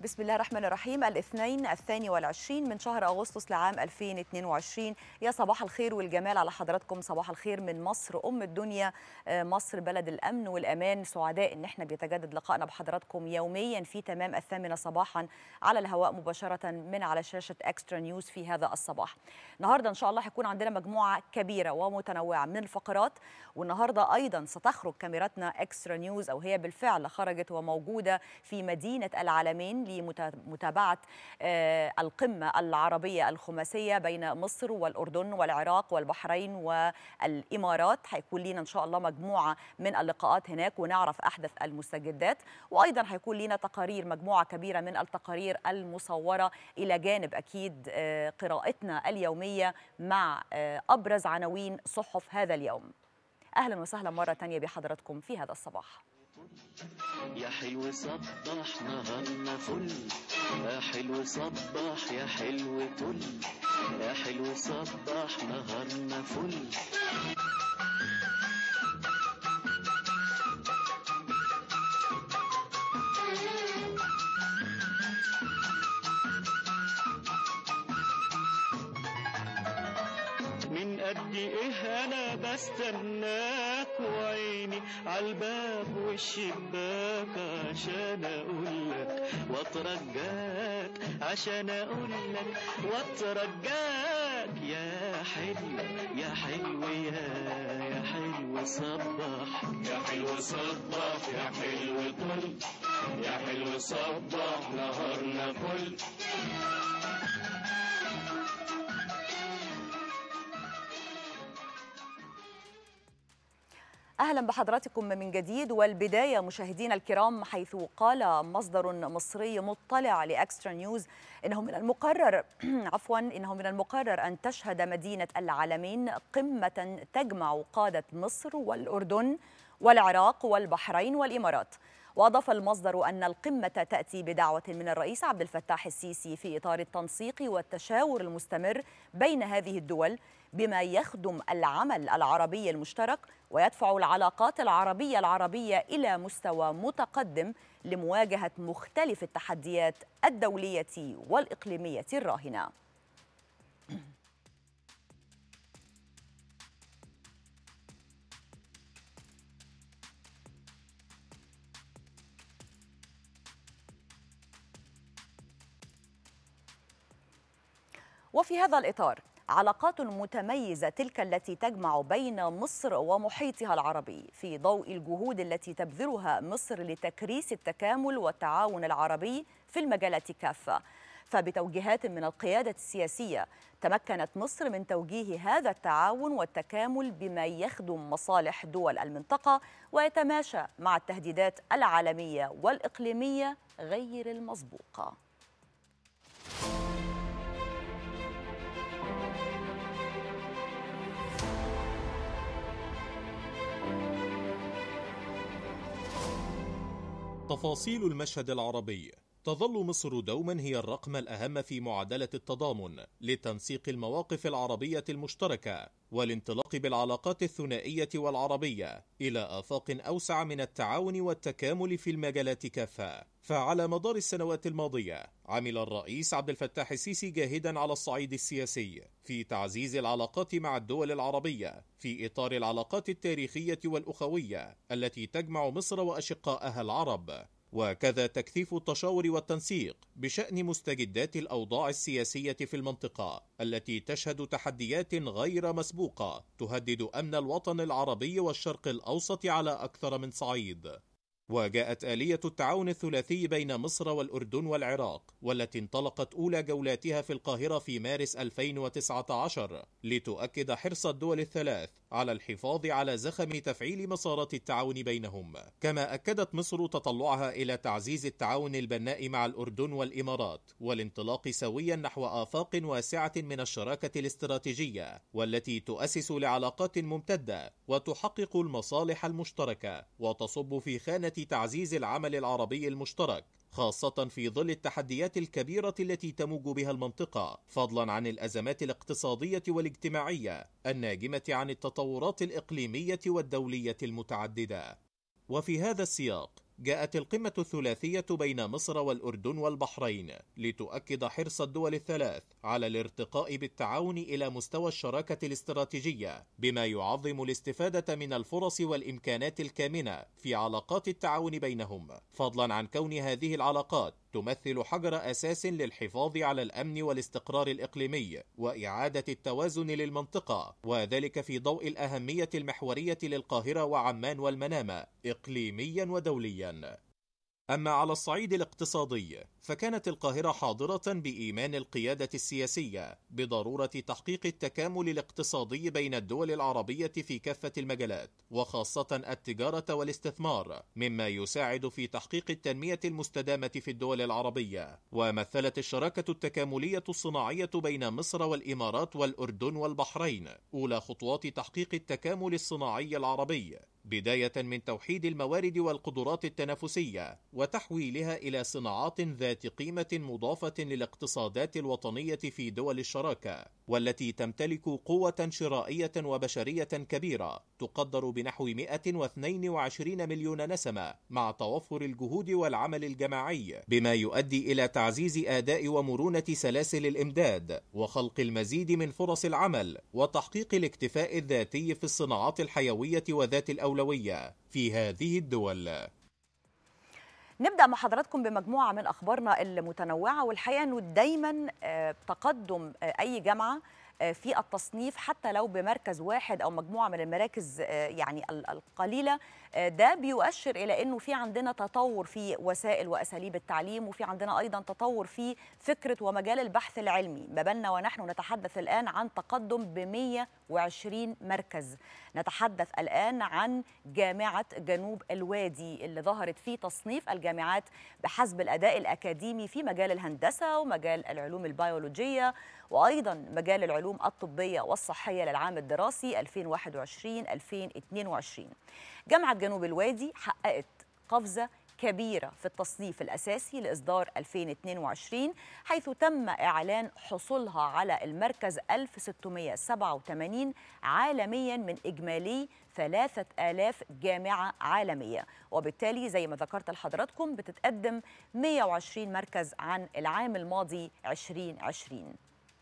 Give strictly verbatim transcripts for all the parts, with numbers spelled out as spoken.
بسم الله الرحمن الرحيم. الاثنين الثاني والعشرين من شهر أغسطس لعام ألفين واثنين وعشرين. يا صباح الخير والجمال على حضراتكم. صباح الخير من مصر أم الدنيا، مصر بلد الأمن والأمان. سعداء إن احنا بيتجدد لقائنا بحضراتكم يوميا في تمام الثامنة صباحا على الهواء مباشرة من على شاشة إكسترا نيوز في هذا الصباح. النهاردة إن شاء الله هيكون عندنا مجموعة كبيرة ومتنوعة من الفقرات، والنهاردة أيضا ستخرج كاميراتنا إكسترا نيوز، أو هي بالفعل خرجت وموجودة في مدينة العالمين لمتابعة القمة العربية الخماسية بين مصر والأردن والعراق والبحرين والإمارات. هيكون لنا إن شاء الله مجموعة من اللقاءات هناك ونعرف أحدث المستجدات، وأيضا هيكون لنا تقارير، مجموعة كبيرة من التقارير المصورة، إلى جانب أكيد قراءتنا اليومية مع أبرز عناوين صحف هذا اليوم. أهلا وسهلا مرة تانية بحضراتكم في هذا الصباح. يا حلو صبح نهارنا فل، يا حلو صبح يا حلو طل، يا حلو صبح نهارنا فل. من قد ايه انا بستناك وعيني عالباب والشباك عشان اقولك واترجاك، عشان اقولك واترجاك. يا حلو يا حلو يا يا حلو صبح، يا حلو صبح يا حلو طل، يا حلو صبح نهارنا فل. أهلا بحضراتكم من جديد. والبداية مشاهدينا الكرام، حيث قال مصدر مصري مطلع لإكسترا نيوز إنه من المقرر عفوا إنه من المقرر أن تشهد مدينة العالمين قمة تجمع قادة مصر والأردن والعراق والبحرين والإمارات. وأضاف المصدر أن القمة تأتي بدعوة من الرئيس عبد الفتاح السيسي في إطار التنسيق والتشاور المستمر بين هذه الدول، بما يخدم العمل العربي المشترك ويدفع العلاقات العربية العربية إلى مستوى متقدم لمواجهة مختلف التحديات الدولية والإقليمية الراهنة. وفي هذا الإطار، علاقات متميزة تلك التي تجمع بين مصر ومحيطها العربي في ضوء الجهود التي تبذلها مصر لتكريس التكامل والتعاون العربي في المجالات كافة. فبتوجيهات من القيادة السياسية تمكنت مصر من توجيه هذا التعاون والتكامل بما يخدم مصالح دول المنطقة ويتماشى مع التهديدات العالمية والإقليمية غير المسبوقة. تفاصيل المشهد العربي. تظل مصر دوما هي الرقم الأهم في معادلة التضامن لتنسيق المواقف العربية المشتركة والانطلاق بالعلاقات الثنائية والعربية إلى آفاق أوسع من التعاون والتكامل في المجالات كافة. فعلى مدار السنوات الماضية عمل الرئيس عبد الفتاح السيسي جاهدا على الصعيد السياسي في تعزيز العلاقات مع الدول العربية في إطار العلاقات التاريخية والأخوية التي تجمع مصر وأشقائها العرب، وكذا تكثيف التشاور والتنسيق بشأن مستجدات الأوضاع السياسية في المنطقة التي تشهد تحديات غير مسبوقة تهدد أمن الوطن العربي والشرق الأوسط على أكثر من صعيد. وجاءت آلية التعاون الثلاثي بين مصر والأردن والعراق، والتي انطلقت أولى جولاتها في القاهرة في مارس ألفين وتسعة عشر لتؤكد حرص الدول الثلاث على الحفاظ على زخم تفعيل مسارات التعاون بينهم. كما أكدت مصر تطلعها إلى تعزيز التعاون البناء مع الأردن والإمارات والانطلاق سويا نحو آفاق واسعة من الشراكة الاستراتيجية، والتي تؤسس لعلاقات ممتدة وتحقق المصالح المشتركة وتصب في خانة تعزيز العمل العربي المشترك، خاصة في ظل التحديات الكبيرة التي تموج بها المنطقة، فضلا عن الأزمات الاقتصادية والاجتماعية الناجمة عن التطورات الإقليمية والدولية المتعددة. وفي هذا السياق جاءت القمة الثلاثية بين مصر والأردن والبحرين لتؤكد حرص الدول الثلاث على الارتقاء بالتعاون إلى مستوى الشراكة الاستراتيجية، بما يعظم الاستفادة من الفرص والإمكانات الكامنة في علاقات التعاون بينهم، فضلا عن كون هذه العلاقات تمثل حجر أساس للحفاظ على الأمن والاستقرار الإقليمي وإعادة التوازن للمنطقة، وذلك في ضوء الأهمية المحورية للقاهرة وعمان والمنامة إقليميا ودوليا. أما على الصعيد الاقتصادي فكانت القاهرة حاضرة بإيمان القيادة السياسية بضرورة تحقيق التكامل الاقتصادي بين الدول العربية في كافة المجالات، وخاصة التجارة والاستثمار، مما يساعد في تحقيق التنمية المستدامة في الدول العربية. ومثلت الشراكة التكاملية الصناعية بين مصر والإمارات والأردن والبحرين أولى خطوات تحقيق التكامل الصناعي العربي، بداية من توحيد الموارد والقدرات التنافسية وتحويلها إلى صناعات ذات قيمة مضافة للاقتصادات الوطنية في دول الشراكة، والتي تمتلك قوة شرائية وبشرية كبيرة تقدر بنحو مئة واثنين وعشرين مليون نسمة، مع توفر الجهود والعمل الجماعي، بما يؤدي إلى تعزيز أداء ومرونة سلاسل الإمداد وخلق المزيد من فرص العمل وتحقيق الاكتفاء الذاتي في الصناعات الحيوية وذات الأولوية في هذه الدول. نبدأ مع حضراتكم بمجموعة من أخبارنا المتنوعة، والحقيقة أنه دايما تقدم أي جامعة في التصنيف حتى لو بمركز واحد أو مجموعة من المراكز يعني القليلة، ده بيؤشر إلى أنه في عندنا تطور في وسائل وأساليب التعليم، وفي عندنا أيضا تطور في فكرة ومجال البحث العلمي. ما بالنا ونحن نتحدث الآن عن تقدم ب مئة وعشرين مركز. نتحدث الآن عن جامعة جنوب الوادي اللي ظهرت في تصنيف الجامعات بحسب الأداء الأكاديمي في مجال الهندسة ومجال العلوم البيولوجية وأيضا مجال العلوم الطبية والصحية للعام الدراسي ألفين وواحد وعشرين ألفين واثنين وعشرين. جامعة جنوب الوادي حققت قفزة كبيرة في التصنيف الأساسي لإصدار ألفين واثنين وعشرين، حيث تم إعلان حصولها على المركز ألف وستمئة وسبعة وثمانين عالمياً من إجمالي ثلاثة آلاف جامعة عالمية، وبالتالي زي ما ذكرت لحضراتكم بتتقدم مئة وعشرين مركز عن العام الماضي ألفين وعشرين.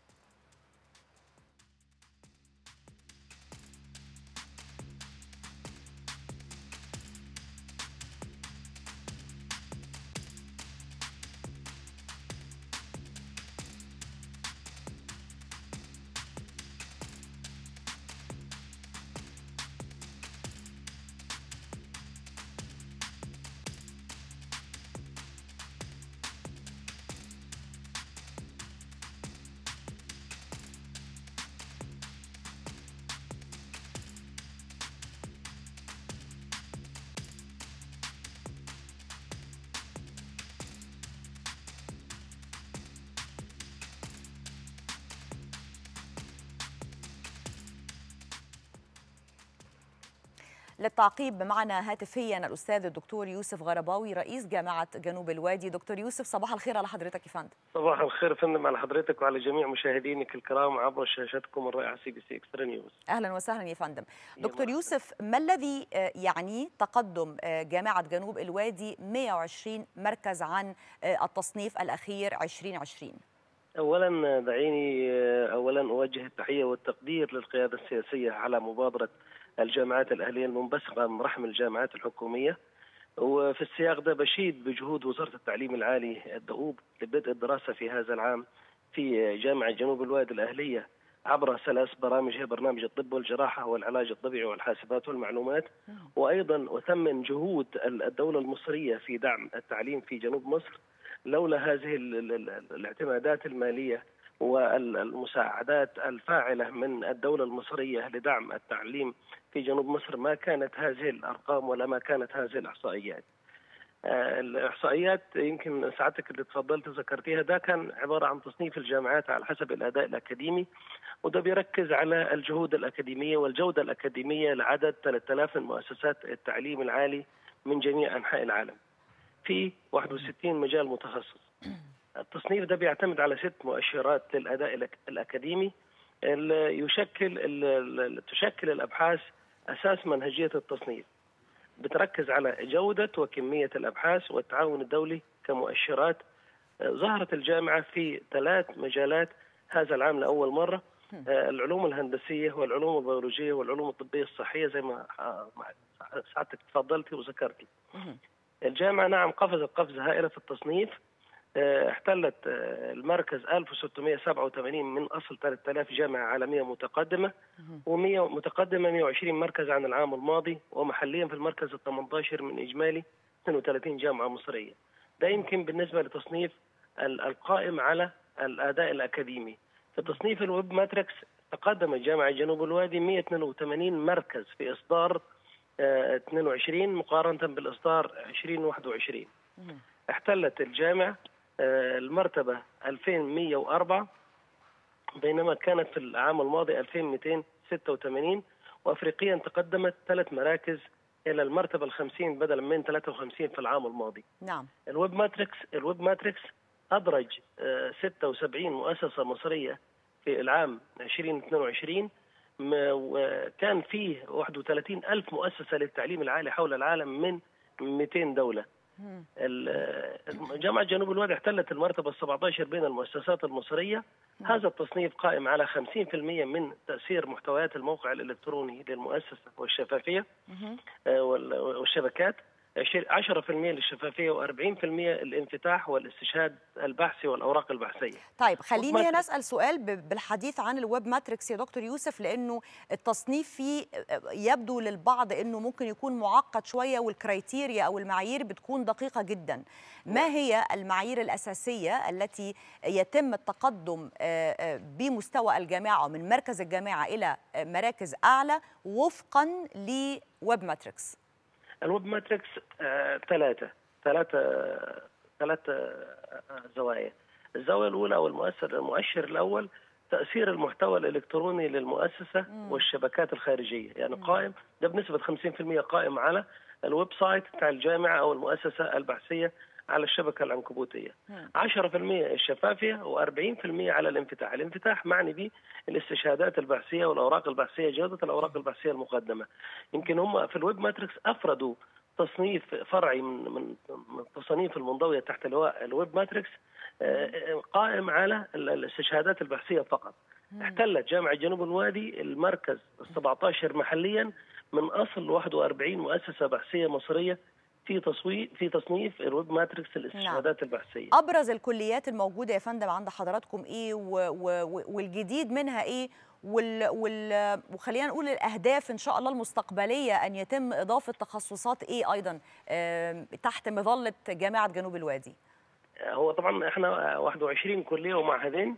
للتعقيب معنا هاتفيا الأستاذ الدكتور يوسف غرباوي رئيس جامعة جنوب الوادي. دكتور يوسف صباح الخير على حضرتك يا فندم. صباح الخير فندم على حضرتك وعلى جميع مشاهدينك الكرام عبر شاشتكم الرائعة سي بي سي إكسترا نيوز. أهلا وسهلا يا فندم. دكتور يوسف، ما الذي يعني تقدم جامعة جنوب الوادي مئة وعشرين مركز عن التصنيف الأخير ألفين وعشرين؟ أولا دعيني أولا أوجه التحية والتقدير للقيادة السياسية على مبادرة الجامعات الأهلية المنبثقة من رحم الجامعات الحكومية، وفي السياق ده بشيد بجهود وزارة التعليم العالي الدؤوب لبدء الدراسة في هذا العام في جامعة جنوب الوادي الأهلية عبر ثلاث برامج، هي برنامج الطب والجراحة والعلاج الطبيعي والحاسبات والمعلومات، وأيضا أثمن جهود الدولة المصرية في دعم التعليم في جنوب مصر. لولا هذه الاعتمادات المالية والمساعدات الفاعلة من الدولة المصرية لدعم التعليم في جنوب مصر ما كانت هذه الأرقام ولا ما كانت هذه الإحصائيات. الإحصائيات يمكن ساعتك اللي تفضلت ذكرتيها ده كان عبارة عن تصنيف الجامعات على حسب الأداء الأكاديمي، وده بيركز على الجهود الأكاديمية والجودة الأكاديمية لعدد ثلاثة آلاف من مؤسسات التعليم العالي من جميع أنحاء العالم في واحد وستين مجال متخصص. التصنيف ده بيعتمد على ست مؤشرات للأداء الأكاديمي اللي يشكل تشكل الأبحاث أساس منهجية التصنيف. بتركز على جودة وكمية الأبحاث والتعاون الدولي كمؤشرات. ظهرت الجامعة في ثلاث مجالات هذا العام لأول مرة، العلوم الهندسية والعلوم البيولوجية والعلوم الطبية الصحية زي ما سعادتك تفضلتي وذكرتي. الجامعة نعم قفزت قفزة هائلة في التصنيف، احتلت المركز ألف وستمائة وسبعة وثمانين من أصل ثلاثة آلاف جامعة عالمية متقدمة، ومية متقدمة مئة وعشرين مركز عن العام الماضي، ومحليا في المركز الثامن عشر من إجمالي اثنين وثلاثين جامعة مصرية. ده يمكن بالنسبة لتصنيف القائم على الأداء الأكاديمي. في تصنيف الويب ماتريكس تقدمت جامعة جنوب الوادي مئة واثنين وثمانين مركز في إصدار اثنين وعشرين مقارنة بالإصدار ألفين وواحد وعشرين. احتلت الجامعة المرتبة ألفين ومئة وأربعة بينما كانت في العام الماضي ألفين ومئتين وستة وثمانين، وأفريقيا تقدمت ثلاث مراكز إلى المرتبة الخمسين بدلا من ثلاثة وخمسين في العام الماضي. نعم. الويب ماتريكس الويب ماتريكس أدرج ستة وسبعين مؤسسة مصرية في العام ألفين واثنين وعشرين، وكان فيه واحد وثلاثين ألف مؤسسة للتعليم العالي حول العالم من مئتين دولة. جامعة جنوب الوادي احتلت المرتبة السابعة عشر بين المؤسسات المصرية. هذا التصنيف قائم على خمسين بالمئة من تأثير محتويات الموقع الإلكتروني للمؤسسة والشفافية والشبكات، عشرة بالمئة للشفافية وأربعين بالمئة الانفتاح والاستشهاد البحثي والأوراق البحثية. طيب خليني هنا أسأل سؤال بالحديث عن الويب ماتريكس يا دكتور يوسف، لأنه التصنيف فيه يبدو للبعض أنه ممكن يكون معقد شوية والكرايتيريا أو المعايير بتكون دقيقة جدا. ما هي المعايير الأساسية التي يتم التقدم بمستوى الجامعة من مركز الجامعة إلى مراكز أعلى وفقا لويب ماتريكس؟ الويب ماتريكس ثلاثة ثلاثة ثلاثة زوايا. الزاوية الأولى أو المؤثر المؤشر الأول تأثير المحتوى الإلكتروني للمؤسسة مم. والشبكات الخارجية، يعني مم. قائم ده بنسبة خمسين بالمئة قائم على الويب سايت بتاع الجامعة أو المؤسسة البحثية على الشبكة العنكبوتية. عشرة بالمئة الشفافية وأربعين بالمئة على الانفتاح. الانفتاح معني به الاستشهادات البحثية والأوراق البحثية، جودة الأوراق البحثية المقدمة. يمكن هم في الويب ماتريكس أفردوا تصنيف فرعي من من التصنيف المنضوية تحت اللواء الويب ماتريكس قائم على الاستشهادات البحثية فقط. احتلت جامعة جنوب الوادي المركز السابع عشر محليا من أصل واحد وأربعين مؤسسة بحثية مصرية في تصويت في تصنيف الويب ماتريكس الاستشهادات نعم. البحثيه. ابرز الكليات الموجوده يا فندم عند حضراتكم ايه و... و... والجديد منها ايه وال... وال... وخلينا نقول الاهداف ان شاء الله المستقبليه ان يتم اضافه تخصصات ايه ايضا تحت مظله جامعه جنوب الوادي؟ هو طبعا احنا واحد وعشرين كليه ومعهدين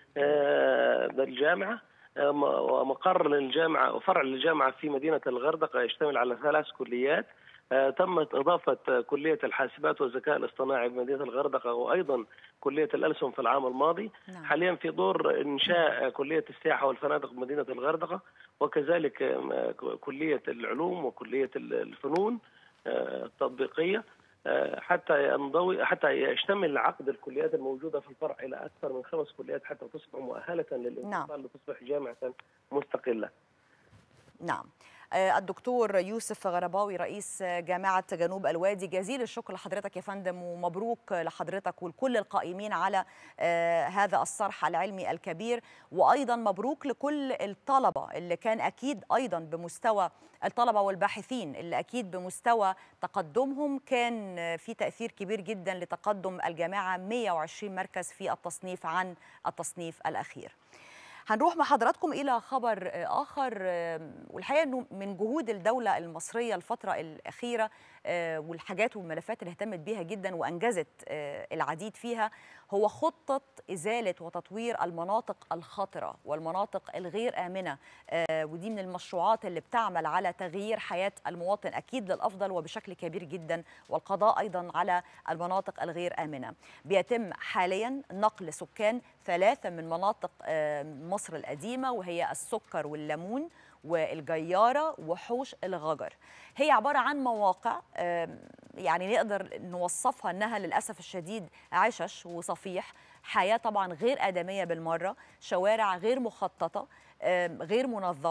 بالجامعه، ومقر للجامعه وفرع للجامعه في مدينه الغردقه يشتمل على ثلاث كليات. آه تمت إضافة كلية الحاسبات والذكاء الاصطناعي بمدينة الغردقة وأيضا كلية الألسن في العام الماضي. نعم. حاليا في دور إنشاء نعم. كلية السياحة والفنادق بمدينة الغردقة، وكذلك آه كلية العلوم وكلية الفنون آه التطبيقية، آه حتى ينضوي حتى يشتمل عقد الكليات الموجودة في الفرع إلى أكثر من خمس كليات حتى تصبح مؤهلة للانتقال نعم. لتصبح جامعة مستقلة. نعم. الدكتور يوسف غرباوي رئيس جامعة جنوب الوادي، جزيل الشكر لحضرتك يا فندم، ومبروك لحضرتك ولكل القائمين على هذا الصرح العلمي الكبير، وأيضا مبروك لكل الطلبة اللي كان أكيد أيضا بمستوى الطلبة والباحثين اللي أكيد بمستوى تقدمهم كان في تأثير كبير جدا لتقدم الجامعة مئة وعشرين مركز في التصنيف عن التصنيف الأخير. هنروح مع حضراتكم إلى خبر آخر، والحقيقة أنه من جهود الدولة المصرية الفترة الأخيرة والحاجات والملفات اللي اهتمت بيها جدا وأنجزت العديد فيها هو خطة إزالة وتطوير المناطق الخطرة والمناطق الغير آمنة، ودي من المشروعات اللي بتعمل على تغيير حياة المواطن أكيد للأفضل وبشكل كبير جدا، والقضاء أيضا على المناطق الغير آمنة. بيتم حاليا نقل سكان ثلاثة من مناطق مصر القديمة وهي السكر والليمون والجيارة وحوش الغجر. هي عبارة عن مواقع يعني نقدر نوصفها أنها للأسف الشديد عشش وصفيح، حياة طبعا غير آدمية بالمرة، شوارع غير مخططة غير منظمة،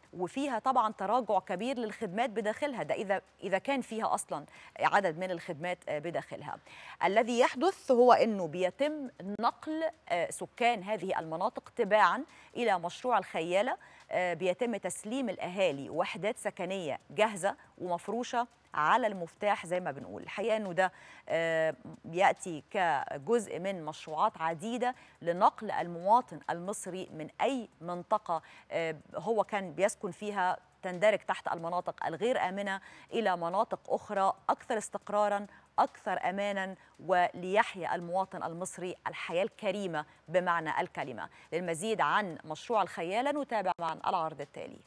وفيها طبعا تراجع كبير للخدمات بداخلها، ده إذا إذا كان فيها أصلا عدد من الخدمات بداخلها. الذي يحدث هو أنه بيتم نقل سكان هذه المناطق تباعا إلى مشروع الخيالة، بيتم تسليم الأهالي وحدات سكنية جاهزة ومفروشة على المفتاح زي ما بنقول. الحقيقة أنه ده بيأتي كجزء من مشروعات عديدة لنقل المواطن المصري من أي منطقة هو كان بيسكن فيها تندرج تحت المناطق الغير آمنة إلى مناطق أخرى أكثر استقراراً، أكثر أماناً، وليحيا المواطن المصري الحياة الكريمة بمعنى الكلمة. للمزيد عن مشروع الخيالة نتابع معا العرض التالي.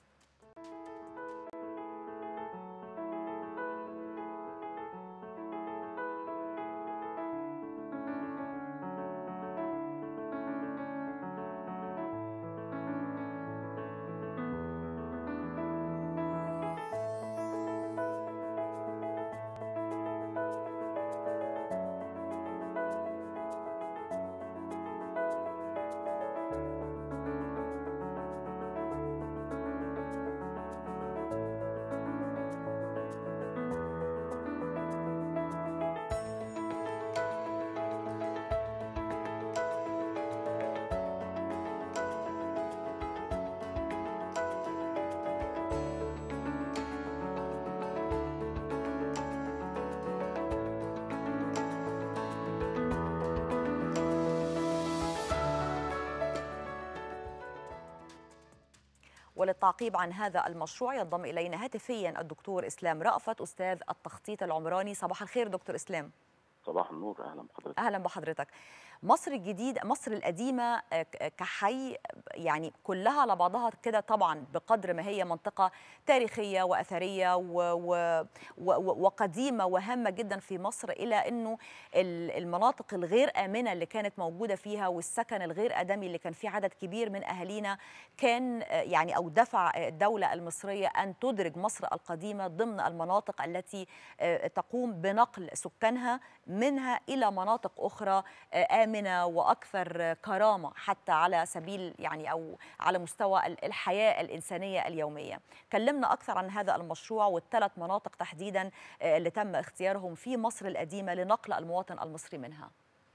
وللتعقيب عن هذا المشروع ينضم إلينا هاتفيا الدكتور إسلام رأفت، أستاذ التخطيط العمراني. صباح الخير دكتور إسلام. صباح النور، أهلا بحضرتك. أهلا بحضرتك. مصر الجديدة، مصر القديمة كحي يعني كلها على بعضها كده طبعا، بقدر ما هي منطقة تاريخية وأثرية و و و وقديمة وهامة جدا في مصر، إلى أنه المناطق الغير آمنة اللي كانت موجودة فيها والسكن الغير آدمي اللي كان فيه عدد كبير من أهالينا كان يعني أو دفع الدولة المصرية أن تدرج مصر القديمة ضمن المناطق التي تقوم بنقل سكانها منها إلى مناطق أخرى آمنة وأكثر كرامة حتى على سبيل يعني أو على مستوى الحياة الإنسانية اليومية. كلمنا أكثر عن هذا المشروع والثلاث مناطق تحديدا اللي تم اختيارهم في مصر القديمة لنقل المواطن المصري منها.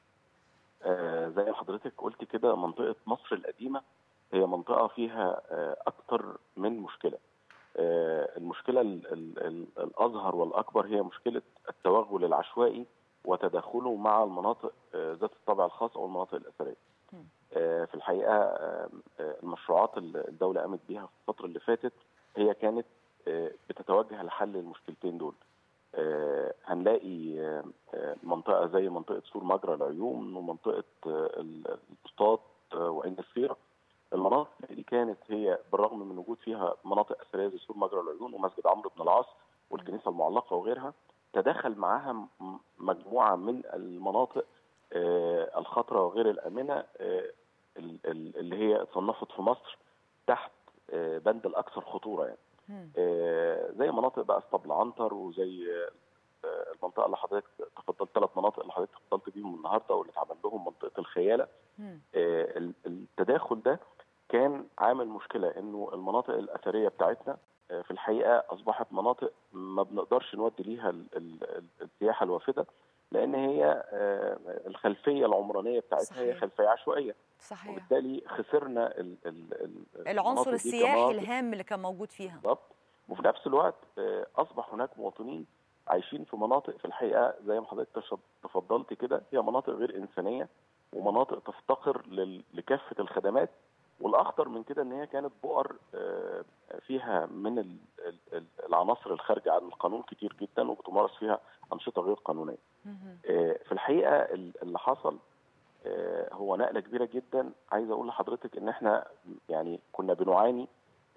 آه زي ما حضرتك قلت كده، منطقة مصر القديمة هي منطقة فيها آه أكثر من مشكلة. آه المشكلة ال ال ال الأظهر والأكبر هي مشكلة التوغل العشوائي وتداخله مع المناطق ذات الطابع الخاص أو المناطق الأثرية. في الحقيقة المشروعات اللي الدولة قامت بيها في الفترة اللي فاتت هي كانت بتتوجه لحل المشكلتين دول. هنلاقي منطقة زي منطقة سور مجرى العيون ومنطقة البسطات وعين السيرة. المناطق دي كانت هي بالرغم من وجود فيها مناطق أثرية زي سور مجرى العيون ومسجد عمرو بن العاص والكنيسة المعلقة وغيرها، تدخل معاها مجموعة من المناطق الخطرة وغير الآمنة اللي هي اتصنفت في مصر تحت بند الأكثر خطورة، يعني زي مناطق بقى اسطبل عنتر وزي المنطقة اللي حضرتك تفضلت، ثلاث مناطق اللي حضرتك تفضلت بيهم النهارده واللي اتعمل لهم منطقة الخيالة. التداخل ده كان عامل مشكلة، إنه المناطق الأثرية بتاعتنا في الحقيقة أصبحت مناطق ما بنقدرش نودي ليها السياحة الوافدة، لأن هي الخلفية العمرانية بتاعتها صحيح. هي خلفية عشوائية صحيح. وبالتالي خسرنا ال ال العنصر السياحي الهام اللي كان موجود فيها بالضبط. وفي نفس الوقت أصبح هناك مواطنين عايشين في مناطق في الحقيقة زي ما حضرتك تفضلت كده، هي مناطق غير إنسانية ومناطق تفتقر لكافة الخدمات، والأخطر من كده إن هي كانت بؤر فيها من العناصر الخارجة عن القانون كتير جدا وبتمارس فيها أنشطة غير قانونية. في الحقيقة اللي حصل هو نقلة كبيرة جدا. عايز أقول لحضرتك إن إحنا يعني كنا بنعاني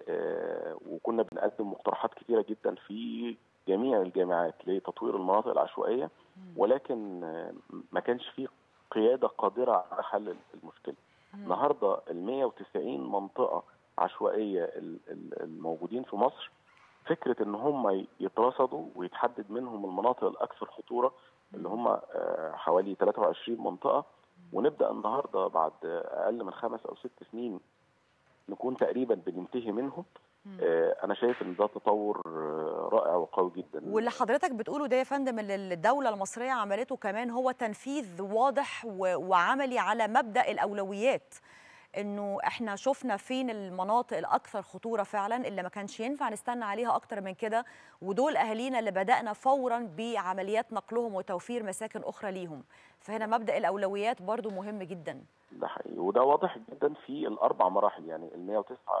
وكنا بنقدم مقترحات كتيرة جدا في جميع الجامعات لتطوير المناطق العشوائية، ولكن ما كانش فيه قيادة قادرة على حل المشكلة. النهارده ال مئة وتسعين منطقة عشوائية الموجودين في مصر، فكرة ان هم يترصدوا ويتحدد منهم المناطق الاكثر خطورة اللي هم حوالي ثلاثة وعشرين منطقة، ونبدأ النهارده بعد اقل من خمس او ست سنين نكون تقريبا بننتهي منهم. انا شايف ان ده تطور رائع وقوي جدا. واللي حضرتك بتقوله ده يا فندم اللي الدوله المصريه عملته كمان هو تنفيذ واضح وعملي على مبدا الاولويات، انه احنا شفنا فين المناطق الاكثر خطوره فعلا اللي ما كانش ينفع نستنى عليها اكتر من كده، ودول اهالينا اللي بدانا فورا بعمليات نقلهم وتوفير مساكن اخرى ليهم. فهنا مبدا الاولويات برضو مهم جدا. ده حقيقي، وده واضح جدا في الاربع مراحل. يعني ال مئة وتسعة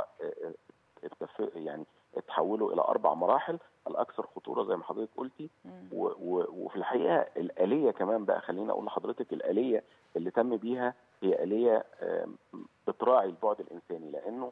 يعني اتحولوا الى اربع مراحل الاكثر خطوره زي ما حضرتك قلتي، وفي الحقيقه الاليه كمان بقى، خليني اقول لحضرتك الاليه اللي تم بيها هي اليه بتراعي البعد الانساني، لانه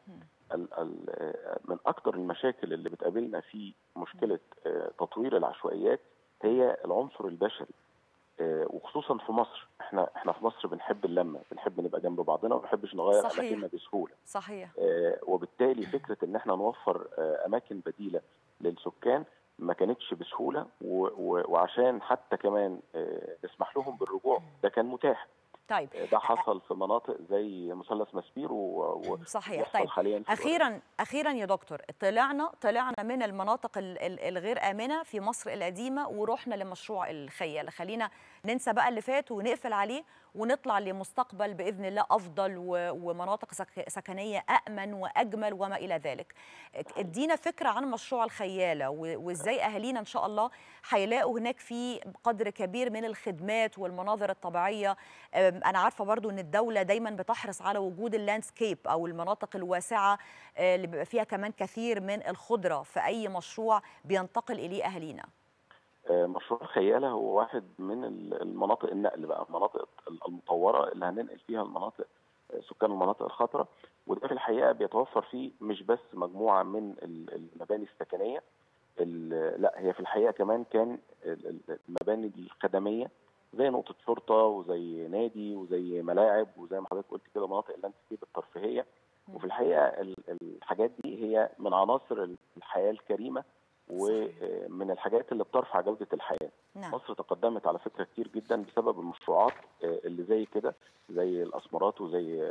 من اكثر المشاكل اللي بتقابلنا في مشكله تطوير العشوائيات هي العنصر البشري، وخصوصا في مصر. احنا احنا في مصر بنحب اللمه، بنحب نبقى جنب بعضنا وما بنحبش نغير اماكننا بسهوله. صحيح. آه وبالتالي فكره ان احنا نوفر آه اماكن بديله للسكان ما كانتش بسهوله، وعشان حتى كمان آه نسمح لهم بالرجوع ده كان متاح. طيب ده حصل في مناطق زي مثلث ماسبيرو و صحيح. طيب حاليا اخيرا اخيرا يا دكتور، طلعنا طلعنا من المناطق الغير امنه في مصر القديمه ورحنا لمشروع الخيال. خلينا ننسى بقى اللي فات ونقفل عليه ونطلع لمستقبل باذن الله افضل ومناطق سكنيه امن واجمل وما الى ذلك. ادينا فكره عن مشروع الخياله وازاي اهالينا ان شاء الله هيلاقوا هناك في قدر كبير من الخدمات والمناظر الطبيعيه. انا عارفه برضو ان الدوله دايما بتحرص على وجود اللاندسكيب او المناطق الواسعه اللي بيبقى فيها كمان كثير من الخضره في اي مشروع بينتقل اليه اهالينا. مشروع الخياله هو واحد من المناطق النقل بقى، المناطق المطوره اللي هننقل فيها المناطق سكان المناطق الخطره، وده في الحقيقه بيتوفر فيه مش بس مجموعه من المباني السكنيه، لا هي في الحقيقه كمان كان المباني الخدميه زي نقطه شرطه وزي نادي وزي ملاعب وزي ما حضرتك قلت كده مناطق اللاندسكيب الترفيهيه. وفي الحقيقه الحاجات دي هي من عناصر الحياه الكريمه ومن الحاجات اللي بترفع جودة الحياة. نعم. مصر تقدمت على فكرة كتير جدا بسبب المشروعات اللي زي كده، زي الأسمرات وزي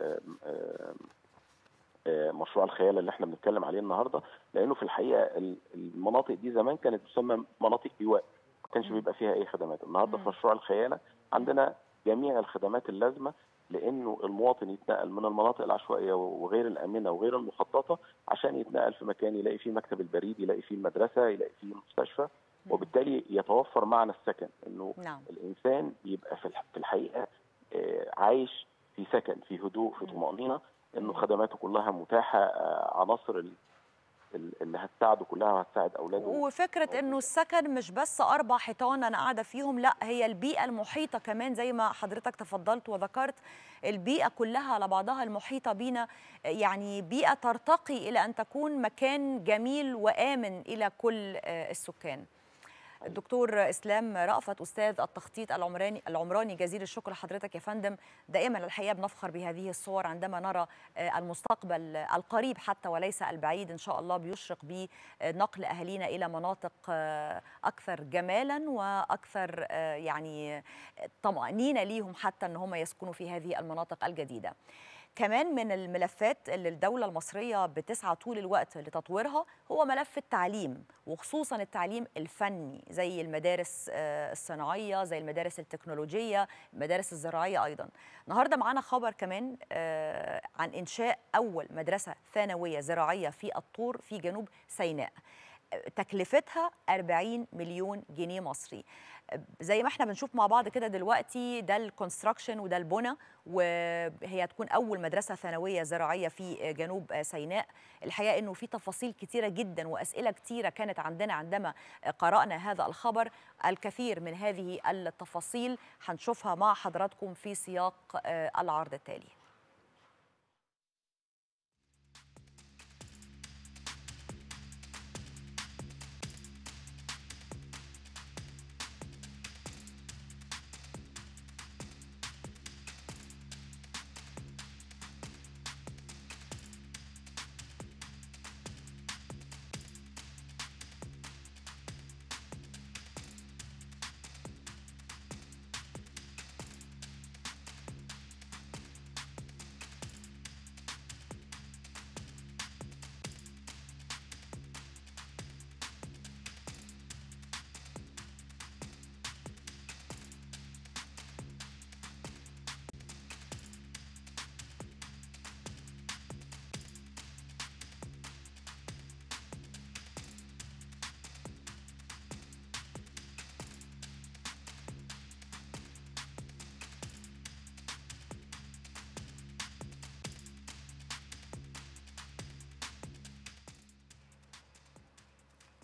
مشروع الخيال اللي احنا بنتكلم عليه النهارده، لأنه في الحقيقة المناطق دي زمان كانت تسمى مناطق إيواء، ما كانش بيبقى فيها أي خدمات. النهارده في مشروع الخيال عندنا جميع الخدمات اللازمة لانه المواطن يتنقل من المناطق العشوائيه وغير الامنه وغير المخططه عشان يتنقل في مكان يلاقي فيه المكتب البريد، يلاقي فيه المدرسه، يلاقي فيه المستشفى، وبالتالي يتوفر معنى السكن، انه نعم. الانسان يبقى في الحقيقه عايش في سكن، في هدوء، في طمانينه، انه خدماته كلها متاحه، عناصر اللي هتساعده كلها وهتساعد اولاده. وفكره انه السكن مش بس اربع حيطان انا قاعده فيهم، لا هي البيئه المحيطه كمان زي ما حضرتك تفضلت وذكرت، البيئه كلها على بعضها المحيطه بينا، يعني بيئه ترتقي الى ان تكون مكان جميل وامن الى كل السكان. الدكتور اسلام رأفت استاذ التخطيط العمراني العمراني جزيل الشكر لحضرتك يا فندم. دائما الحقيقه بنفخر بهذه الصور عندما نرى المستقبل القريب حتى وليس البعيد ان شاء الله بيشرق بنقل اهالينا الى مناطق اكثر جمالا واكثر يعني طمأنينة ليهم حتى ان هم يسكنوا في هذه المناطق الجديده. كمان من الملفات اللي الدولة المصرية بتسعى طول الوقت لتطويرها هو ملف التعليم، وخصوصا التعليم الفني زي المدارس الصناعية، زي المدارس التكنولوجية، المدارس الزراعية أيضا. النهاردة معانا خبر كمان عن إنشاء أول مدرسة ثانوية زراعية في الطور في جنوب سيناء، تكلفتها أربعين مليون جنيه مصري. زي ما احنا بنشوف مع بعض كده دلوقتي، ده الكونستراكشن وده البنى، وهي تكون اول مدرسه ثانويه زراعيه في جنوب سيناء. الحقيقه انه في تفاصيل كتيره جدا واسئله كتيره كانت عندنا عندما قرانا هذا الخبر. الكثير من هذه التفاصيل هنشوفها مع حضراتكم في سياق العرض التالي.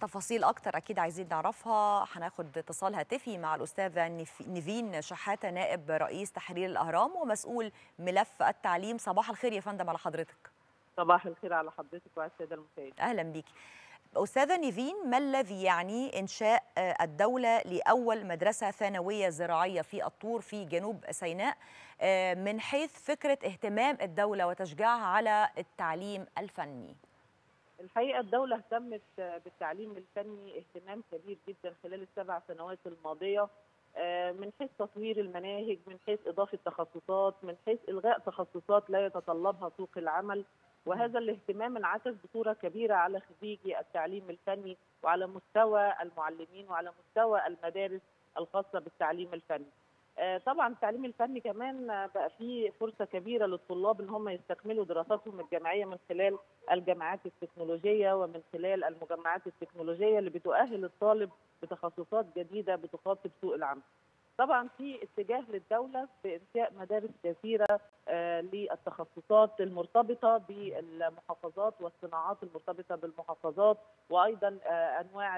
تفاصيل أكتر أكيد عايزين نعرفها هناخد اتصال هاتفي مع الأستاذة نيفين شحاتة نائب رئيس تحرير الأهرام ومسؤول ملف التعليم. صباح الخير يا فندم على حضرتك. صباح الخير على حضرتك وعلى السادة المشاهدين. أهلا بيكي. أستاذة نيفين، ما الذي يعني إنشاء الدولة لأول مدرسة ثانوية زراعية في الطور في جنوب سيناء من حيث فكرة اهتمام الدولة وتشجيعها على التعليم الفني؟ الحقيقة الدولة اهتمت بالتعليم الفني اهتمام كبير جدا خلال السبع سنوات الماضية، من حيث تطوير المناهج، من حيث إضافة تخصصات، من حيث إلغاء تخصصات لا يتطلبها سوق العمل. وهذا الاهتمام انعكس بصورة كبيرة على خريجي التعليم الفني وعلى مستوى المعلمين وعلى مستوى المدارس الخاصة بالتعليم الفني. طبعا التعليم الفني كمان بقى فيه فرصة كبيرة للطلاب ان هم يستكملوا دراساتهم الجامعية من خلال الجامعات التكنولوجية ومن خلال المجمعات التكنولوجية اللي بتؤهل الطالب بتخصصات جديدة بتخاطب سوق العمل. طبعا في اتجاه للدولة بإنشاء مدارس كثيرة للتخصصات المرتبطة بالمحافظات والصناعات المرتبطة بالمحافظات، وأيضا أنواع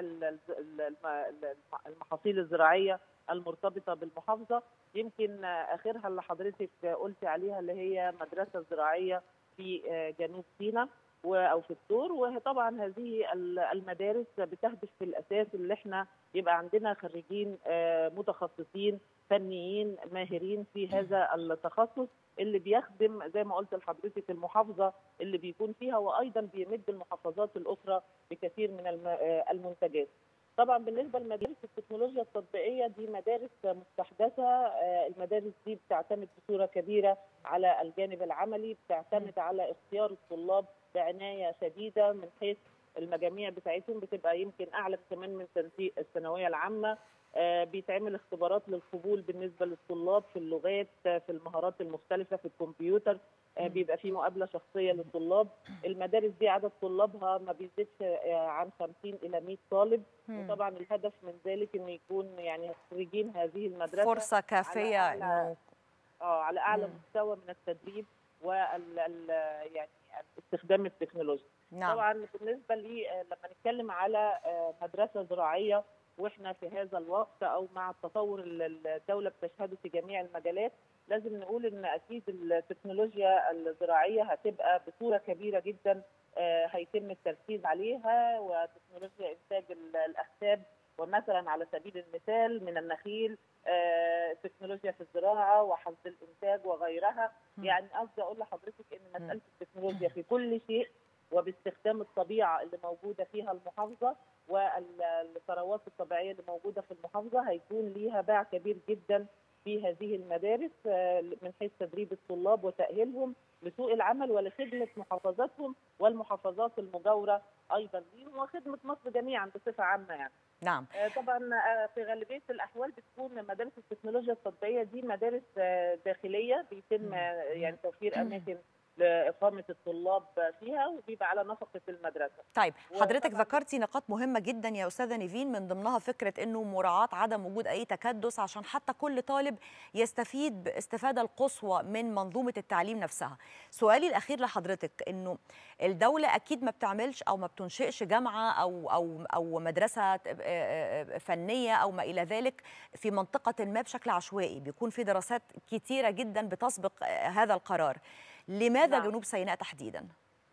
المحاصيل الزراعية المرتبطة بالمحافظة. يمكن آخرها اللي حضرتك قلت عليها اللي هي مدرسة زراعية في جنوب سيناء أو في الطور. وطبعا هذه المدارس بتهدف في الأساس اللي احنا يبقى عندنا خريجين متخصصين فنيين ماهرين في هذا التخصص اللي بيخدم زي ما قلت لحضرتك المحافظة اللي بيكون فيها، وأيضا بيمد المحافظات الأخرى بكثير من المنتجات. طبعا بالنسبه لمدارس التكنولوجيا التطبيقيه دي مدارس مستحدثه، المدارس دي بتعتمد بصوره كبيره على الجانب العملي، بتعتمد على اختيار الطلاب بعنايه شديده من حيث المجاميع بتاعتهم بتبقى يمكن اعلى كمان من تنسيق الثانويه العامه. بيتعمل اختبارات للقبول بالنسبه للطلاب في اللغات، في المهارات المختلفه، في الكمبيوتر، بيبقى في مقابله شخصيه للطلاب. المدارس دي عدد طلابها ما بيزيدش عن خمسين الى مئة طالب، وطبعا الهدف من ذلك انه يكون يعني خريجين هذه المدرسه فرصه كافيه على اعلى اه على اعلى مستوى من التدريب وال يعني استخدام التكنولوجيا. نعم. طبعا بالنسبه لي لما نتكلم على مدرسه زراعيه واحنا في هذا الوقت او مع التطور اللي الدوله بتشهده في جميع المجالات، لازم نقول ان اكيد التكنولوجيا الزراعيه هتبقى بصوره كبيره جدا هيتم التركيز عليها، وتكنولوجيا انتاج الاخشاب ومثلا على سبيل المثال من النخيل، تكنولوجيا في الزراعه وحفظ الانتاج وغيرها. يعني قصدي اقول لحضرتك ان مساله التكنولوجيا في كل شيء وباستخدام الطبيعه اللي موجوده فيها المحافظه والثروات الطبيعيه اللي موجوده في المحافظه هيكون ليها باع كبير جدا في هذه المدارس من حيث تدريب الطلاب وتأهيلهم لسوق العمل ولخدمة محافظاتهم والمحافظات المجاورة أيضا ليهم وخدمة مصر جميعا بصفة عامة يعني. نعم. طبعا في غالبية الأحوال بتكون مدارس التكنولوجيا التطبيقية دي مدارس داخلية بيتم يعني توفير أماكن لإقامة الطلاب فيها وبيبقى على نفقة المدرسة. طيب حضرتك ذكرتي نقاط مهمة جدا يا أستاذة نيفين، من ضمنها فكرة أنه مراعاة عدم وجود أي تكدس عشان حتى كل طالب يستفيد باستفادة القصوى من منظومة التعليم نفسها. سؤالي الأخير لحضرتك أنه الدولة أكيد ما بتعملش أو ما بتنشئش جامعة أو أو أو مدرسة فنية أو ما إلى ذلك في منطقة ما بشكل عشوائي، بيكون في دراسات كتيرة جدا بتسبق هذا القرار. لماذا نعم. جنوب سيناء تحديدا؟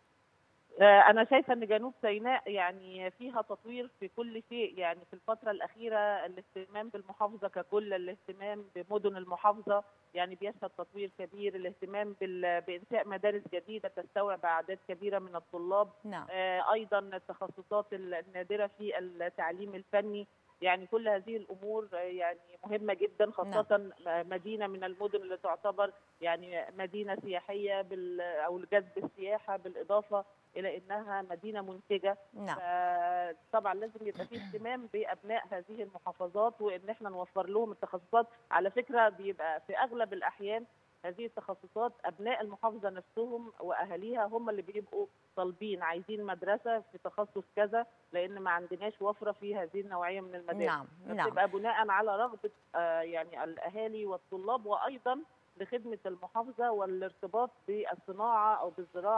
أنا شايفة أن جنوب سيناء يعني فيها تطوير في كل شيء، يعني في الفترة الأخيرة الاهتمام بالمحافظة ككل، الاهتمام بمدن المحافظة يعني بيشهد تطوير كبير، الاهتمام بإنشاء مدارس جديدة تستوعب أعداد كبيرة من الطلاب. نعم. أيضا التخصصات النادرة في التعليم الفني، يعني كل هذه الامور يعني مهمه جدا، خاصه نعم. مدينه من المدن اللي تعتبر يعني مدينه سياحيه بال او لجذب السياحه، بالاضافه الى انها مدينه منتجه. نعم. طبعا لازم يبقى في اهتمام بابناء هذه المحافظات وان احنا نوفر لهم التخصصات. على فكره بيبقى في اغلب الاحيان هذه التخصصات ابناء المحافظه نفسهم واهاليها هم اللي بيبقوا طالبين عايزين مدرسه في تخصص كذا، لان ما عندناش وفره في هذه النوعيه من المدارس. نعم نعم. بتبقى بناء على رغبه آه يعني الاهالي والطلاب، وايضا لخدمه المحافظه والارتباط بالصناعه او بالزراعه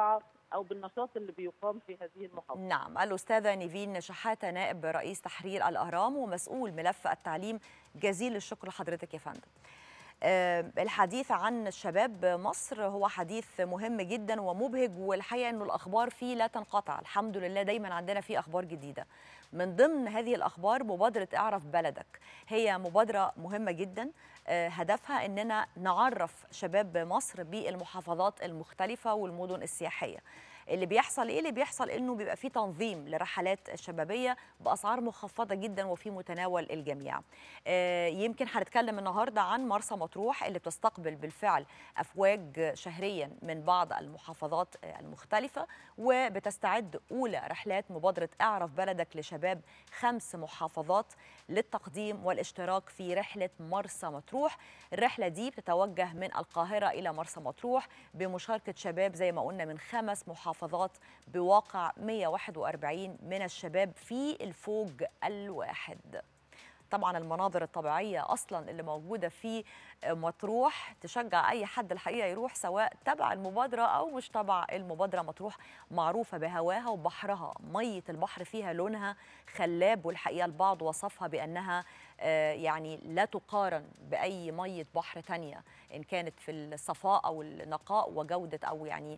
او بالنشاط اللي بيقام في هذه المحافظه. نعم، الأستاذة نيفين شحاتة نائب رئيس تحرير الأهرام ومسؤول ملف التعليم، جزيل الشكر لحضرتك يا فندم. الحديث عن شباب مصر هو حديث مهم جدا ومبهج، والحقيقة أنه الأخبار فيه لا تنقطع، الحمد لله دايما عندنا فيه أخبار جديدة. من ضمن هذه الأخبار مبادرة اعرف بلدك، هي مبادرة مهمة جدا هدفها أننا نعرف شباب مصر بالمحافظات المختلفة والمدن السياحية. اللي بيحصل ايه اللي بيحصل انه بيبقى في تنظيم لرحلات شبابيه باسعار مخفضه جدا وفي متناول الجميع. آه يمكن هنتكلم النهارده عن مرسى مطروح اللي بتستقبل بالفعل افواج شهريا من بعض المحافظات المختلفه، وبتستعد اولى رحلات مبادره اعرف بلدك لشباب خمس محافظات للتقديم والاشتراك في رحله مرسى مطروح. الرحله دي بتتوجه من القاهره الى مرسى مطروح بمشاركه شباب زي ما قلنا من خمس محافظات محافظات بواقع مئة وواحد وأربعين من الشباب في الفوج الواحد. طبعا المناظر الطبيعية أصلا اللي موجودة في مطروح تشجع أي حد الحقيقة يروح، سواء تبع المبادرة أو مش تبع المبادرة. مطروح معروفة بهواها وبحرها، مية البحر فيها لونها خلاب، والحقيقة البعض وصفها بأنها يعني لا تقارن بأي مية بحر تانية إن كانت في الصفاء أو النقاء وجودة أو يعني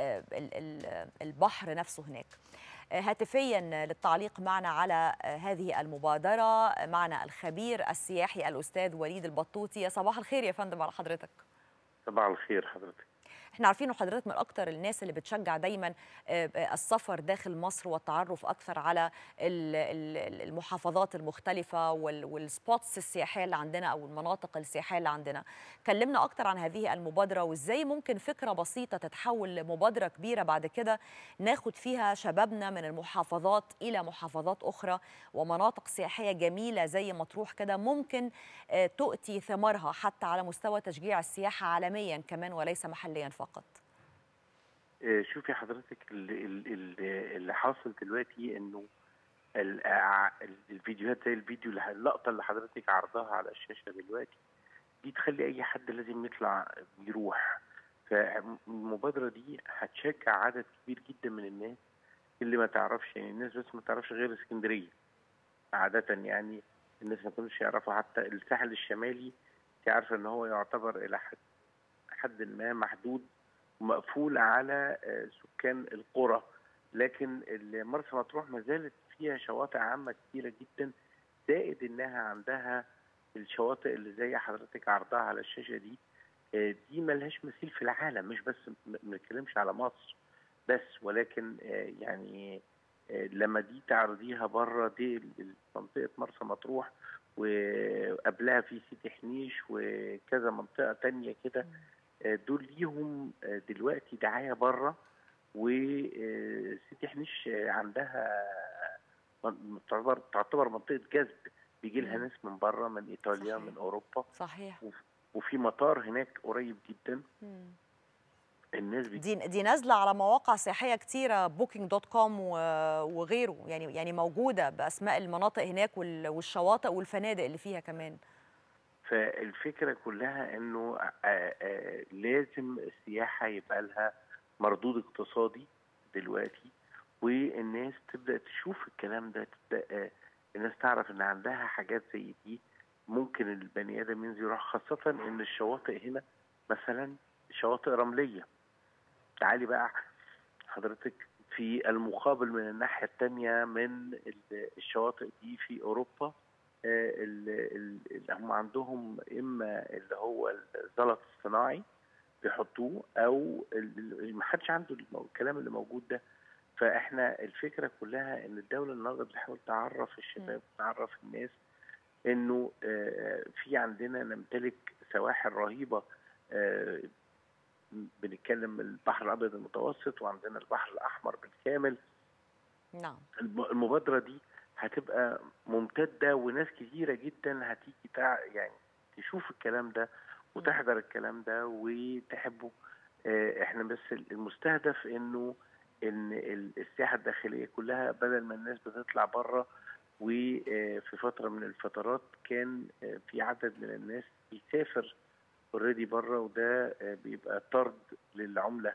البحر نفسه هناك. هاتفيا للتعليق معنا على هذه المبادرة معنا الخبير السياحي الأستاذ وليد البطوطي. يا صباح الخير يا فندم على حضرتك. صباح الخير حضرتك. احنا عارفين ان حضرتك من اكتر الناس اللي بتشجع دايما السفر داخل مصر والتعرف اكثر على المحافظات المختلفه والسبوتس السياحيه اللي عندنا او المناطق السياحيه اللي عندنا. كلمنا اكتر عن هذه المبادره وازاي ممكن فكره بسيطه تتحول لمبادره كبيره بعد كده ناخد فيها شبابنا من المحافظات الى محافظات اخرى ومناطق سياحيه جميله زي مطروح كده ممكن تؤتي ثمارها حتى على مستوى تشجيع السياحه عالميا كمان وليس محليا فقط. فقط. شوفي حضرتك اللي, اللي حاصل دلوقتي انه الفيديوهات زي الفيديو اللقطه اللي حضرتك عرضها على الشاشه دلوقتي دي تخلي اي حد لازم يطلع يروح. فالمبادره دي هتشجع عدد كبير جدا من الناس اللي ما تعرفش، يعني الناس بس ما تعرفش غير اسكندريه عاده، يعني الناس ما كانوش يعرفوا حتى الساحل الشمالي. انت عارفه ان هو يعتبر الى حد حد ما محدود ومقفول على سكان القرى، لكن مرسى مطروح ما زالت فيها شواطئ عامه كثيره جدا، زائد انها عندها الشواطئ اللي زي حضرتك عرضها على الشاشه دي. دي ملهاش مثيل في العالم، مش بس ما بنتكلمش على مصر بس، ولكن يعني لما دي تعرضيها بره، دي منطقه مرسى مطروح وقبلها في سيدي حنيش وكذا منطقه تانية كده، دول ليهم دلوقتي دعايه بره. وسيدي حنيش عندها تعتبر تعتبر منطقه جذب، بيجي لها ناس من بره، من ايطاليا، صحيح. من اوروبا، صحيح. وفي مطار هناك قريب جدا. مم. الناس دي دي نازله على مواقع سياحيه كتيره، بوكينج دوت كوم وغيره، يعني يعني موجوده باسماء المناطق هناك والشواطئ والفنادق اللي فيها كمان. فالفكره كلها انه لازم السياحه يبقى لها مردود اقتصادي دلوقتي، والناس تبدا تشوف الكلام ده، تبدا الناس تعرف ان عندها حاجات زي دي ممكن البني ادم ينزل يروح، خاصه ان الشواطئ هنا مثلا شواطئ رمليه. تعالي بقى حضرتك في المقابل من الناحيه الثانيه من الشواطئ دي في اوروبا، اللي هم عندهم اما اللي هو الزلط الصناعي بيحطوه، او ما حدش عنده الكلام اللي موجود ده. فاحنا الفكره كلها ان الدوله النهارده بتحاول تعرف الشباب، تعرف الناس انه في عندنا نمتلك سواحل رهيبه. بنتكلم البحر الابيض المتوسط، وعندنا البحر الاحمر بالكامل. نعم. المبادره دي هتبقى ممتده، وناس كثيره جدا هتيجي تع... يعني تشوف الكلام ده وتحضر الكلام ده وتحبه. احنا بس المستهدف انه ان السياحه الداخليه كلها، بدل ما الناس بتطلع بره، وفي فتره من الفترات كان في عدد من الناس بيسافر اوريدي بره، وده بيبقى طرد للعمله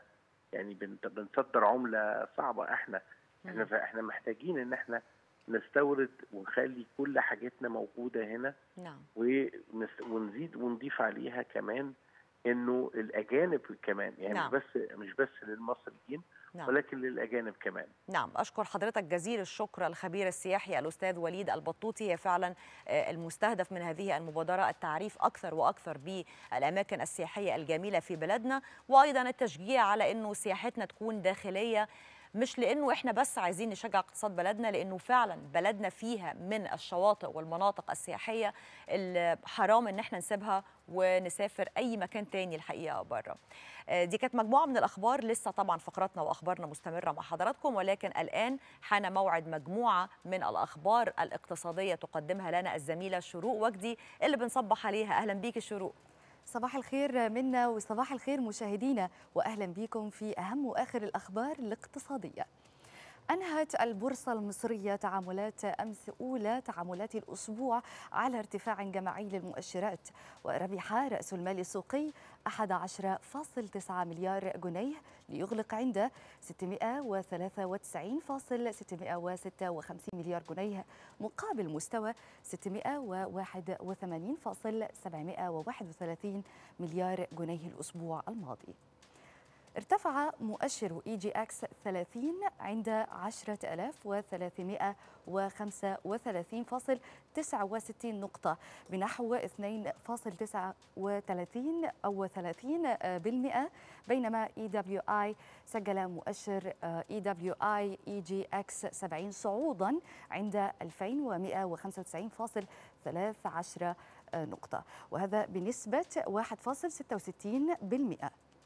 يعني بنصدر عمله صعبه. احنا احنا احنا محتاجين ان احنا نستورد ونخلي كل حاجتنا موجوده هنا. نعم. ونزيد ونضيف عليها كمان انه الاجانب كمان، يعني نعم. مش بس مش بس للمصريين، نعم. ولكن للاجانب كمان. نعم، اشكر حضرتك جزيل الشكر الخبير السياحي الاستاذ وليد البطوطي. هي فعلا المستهدف من هذه المبادره التعريف اكثر واكثر بالاماكن السياحيه الجميله في بلدنا، وايضا التشجيع على انه سياحتنا تكون داخليه، مش لانه احنا بس عايزين نشجع اقتصاد بلدنا، لانه فعلا بلدنا فيها من الشواطئ والمناطق السياحيه حرام ان احنا نسيبها ونسافر اي مكان تاني الحقيقه بره. دي كانت مجموعه من الاخبار، لسه طبعا فقراتنا واخبارنا مستمره مع حضراتكم، ولكن الان حان موعد مجموعه من الاخبار الاقتصاديه تقدمها لنا الزميله شروق وجدي اللي بنصبح عليها. اهلا بيكي شروق. صباح الخير منا وصباح الخير مشاهدينا، وأهلا بكم في أهم وآخر الأخبار الاقتصادية. أنهت البورصة المصرية تعاملات أمس أولى تعاملات الأسبوع على ارتفاع جماعي للمؤشرات، وربح رأس المال السوقي أحد عشر فاصلة تسعة مليار جنيه ليغلق عند ستمائة وثلاثة وتسعين فاصلة ستمائة وستة وخمسين مليار جنيه مقابل مستوى ستمائة وواحد وثمانين فاصلة سبعمائة وواحد وثلاثين مليار جنيه الأسبوع الماضي. ارتفع مؤشر إي جي إكس ثلاثين عند عشرة آلاف وثلاثمائة وخمسة وثلاثين فاصلة تسعة وستين نقطة بنحو اثنين فاصلة تسعة وثلاثين أو ثلاثين بالمئة، بينما إي دبليو آي سجل مؤشر إي دبليو آي إي جي إكس سبعين صعودا عند ألفين ومائة وخمسة وتسعين فاصلة ثلاثة عشر نقطة، وهذا بنسبة واحد فاصلة ستة وستين بالمئة.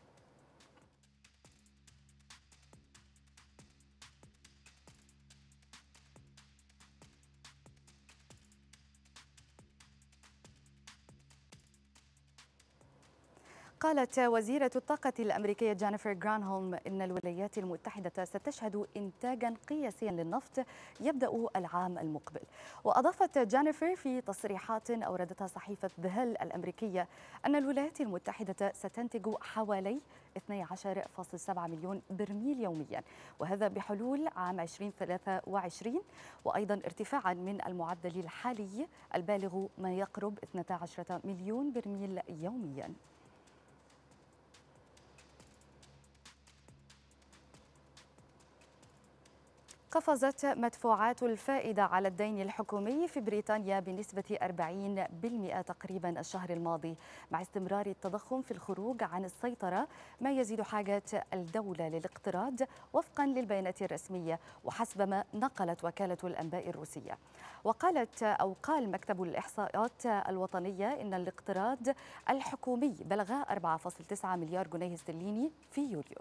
قالت وزيرة الطاقة الأمريكية جينيفر جرانهولم إن الولايات المتحدة ستشهد إنتاجا قياسيا للنفط يبدأ العام المقبل. وأضافت جينيفر في تصريحات أوردتها صحيفة ذا هيل الأمريكية أن الولايات المتحدة ستنتج حوالي اثني عشر فاصلة سبعة مليون برميل يوميا، وهذا بحلول عام ألفين وثلاثة وعشرين، وأيضا ارتفاعا من المعدل الحالي البالغ ما يقرب اثني عشر مليون برميل يوميا. قفزت مدفوعات الفائدة على الدين الحكومي في بريطانيا بنسبة أربعين بالمئة تقريبا الشهر الماضي، مع استمرار التضخم في الخروج عن السيطرة، ما يزيد حاجة الدولة للاقتراض وفقا للبيانات الرسمية وحسب ما نقلت وكالة الأنباء الروسية. وقالت أو قال مكتب الإحصاءات الوطنية إن الاقتراض الحكومي بلغ أربعة فاصلة تسعة مليار جنيه استرليني في يوليو.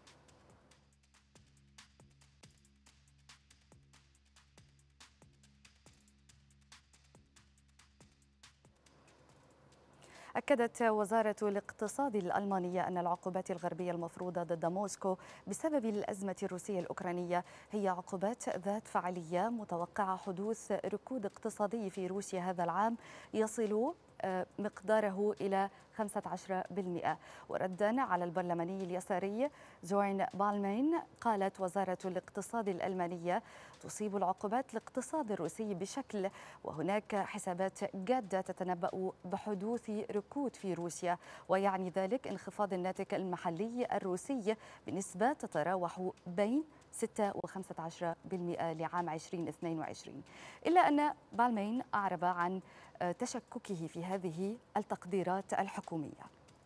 أكدت وزارة الاقتصاد الألمانية أن العقوبات الغربية المفروضة ضد موسكو بسبب الأزمة الروسية الأوكرانية هي عقوبات ذات فعالية متوقعة حدوث ركود اقتصادي في روسيا هذا العام يصل مقداره إلى خمسة عشر بالمئة. وردا على البرلماني اليساري زورن بالمين، قالت وزارة الاقتصاد الألمانية تصيب العقوبات الاقتصاد الروسي بشكل، وهناك حسابات جادة تتنبأ بحدوث ركود في روسيا، ويعني ذلك انخفاض الناتج المحلي الروسي بنسبة تتراوح بين ستة وخمسة عشر بالمئة لعام ألفين واثنين وعشرين، إلا أن بالمين أعرب عن تشككه في هذه التقديرات الحكومية.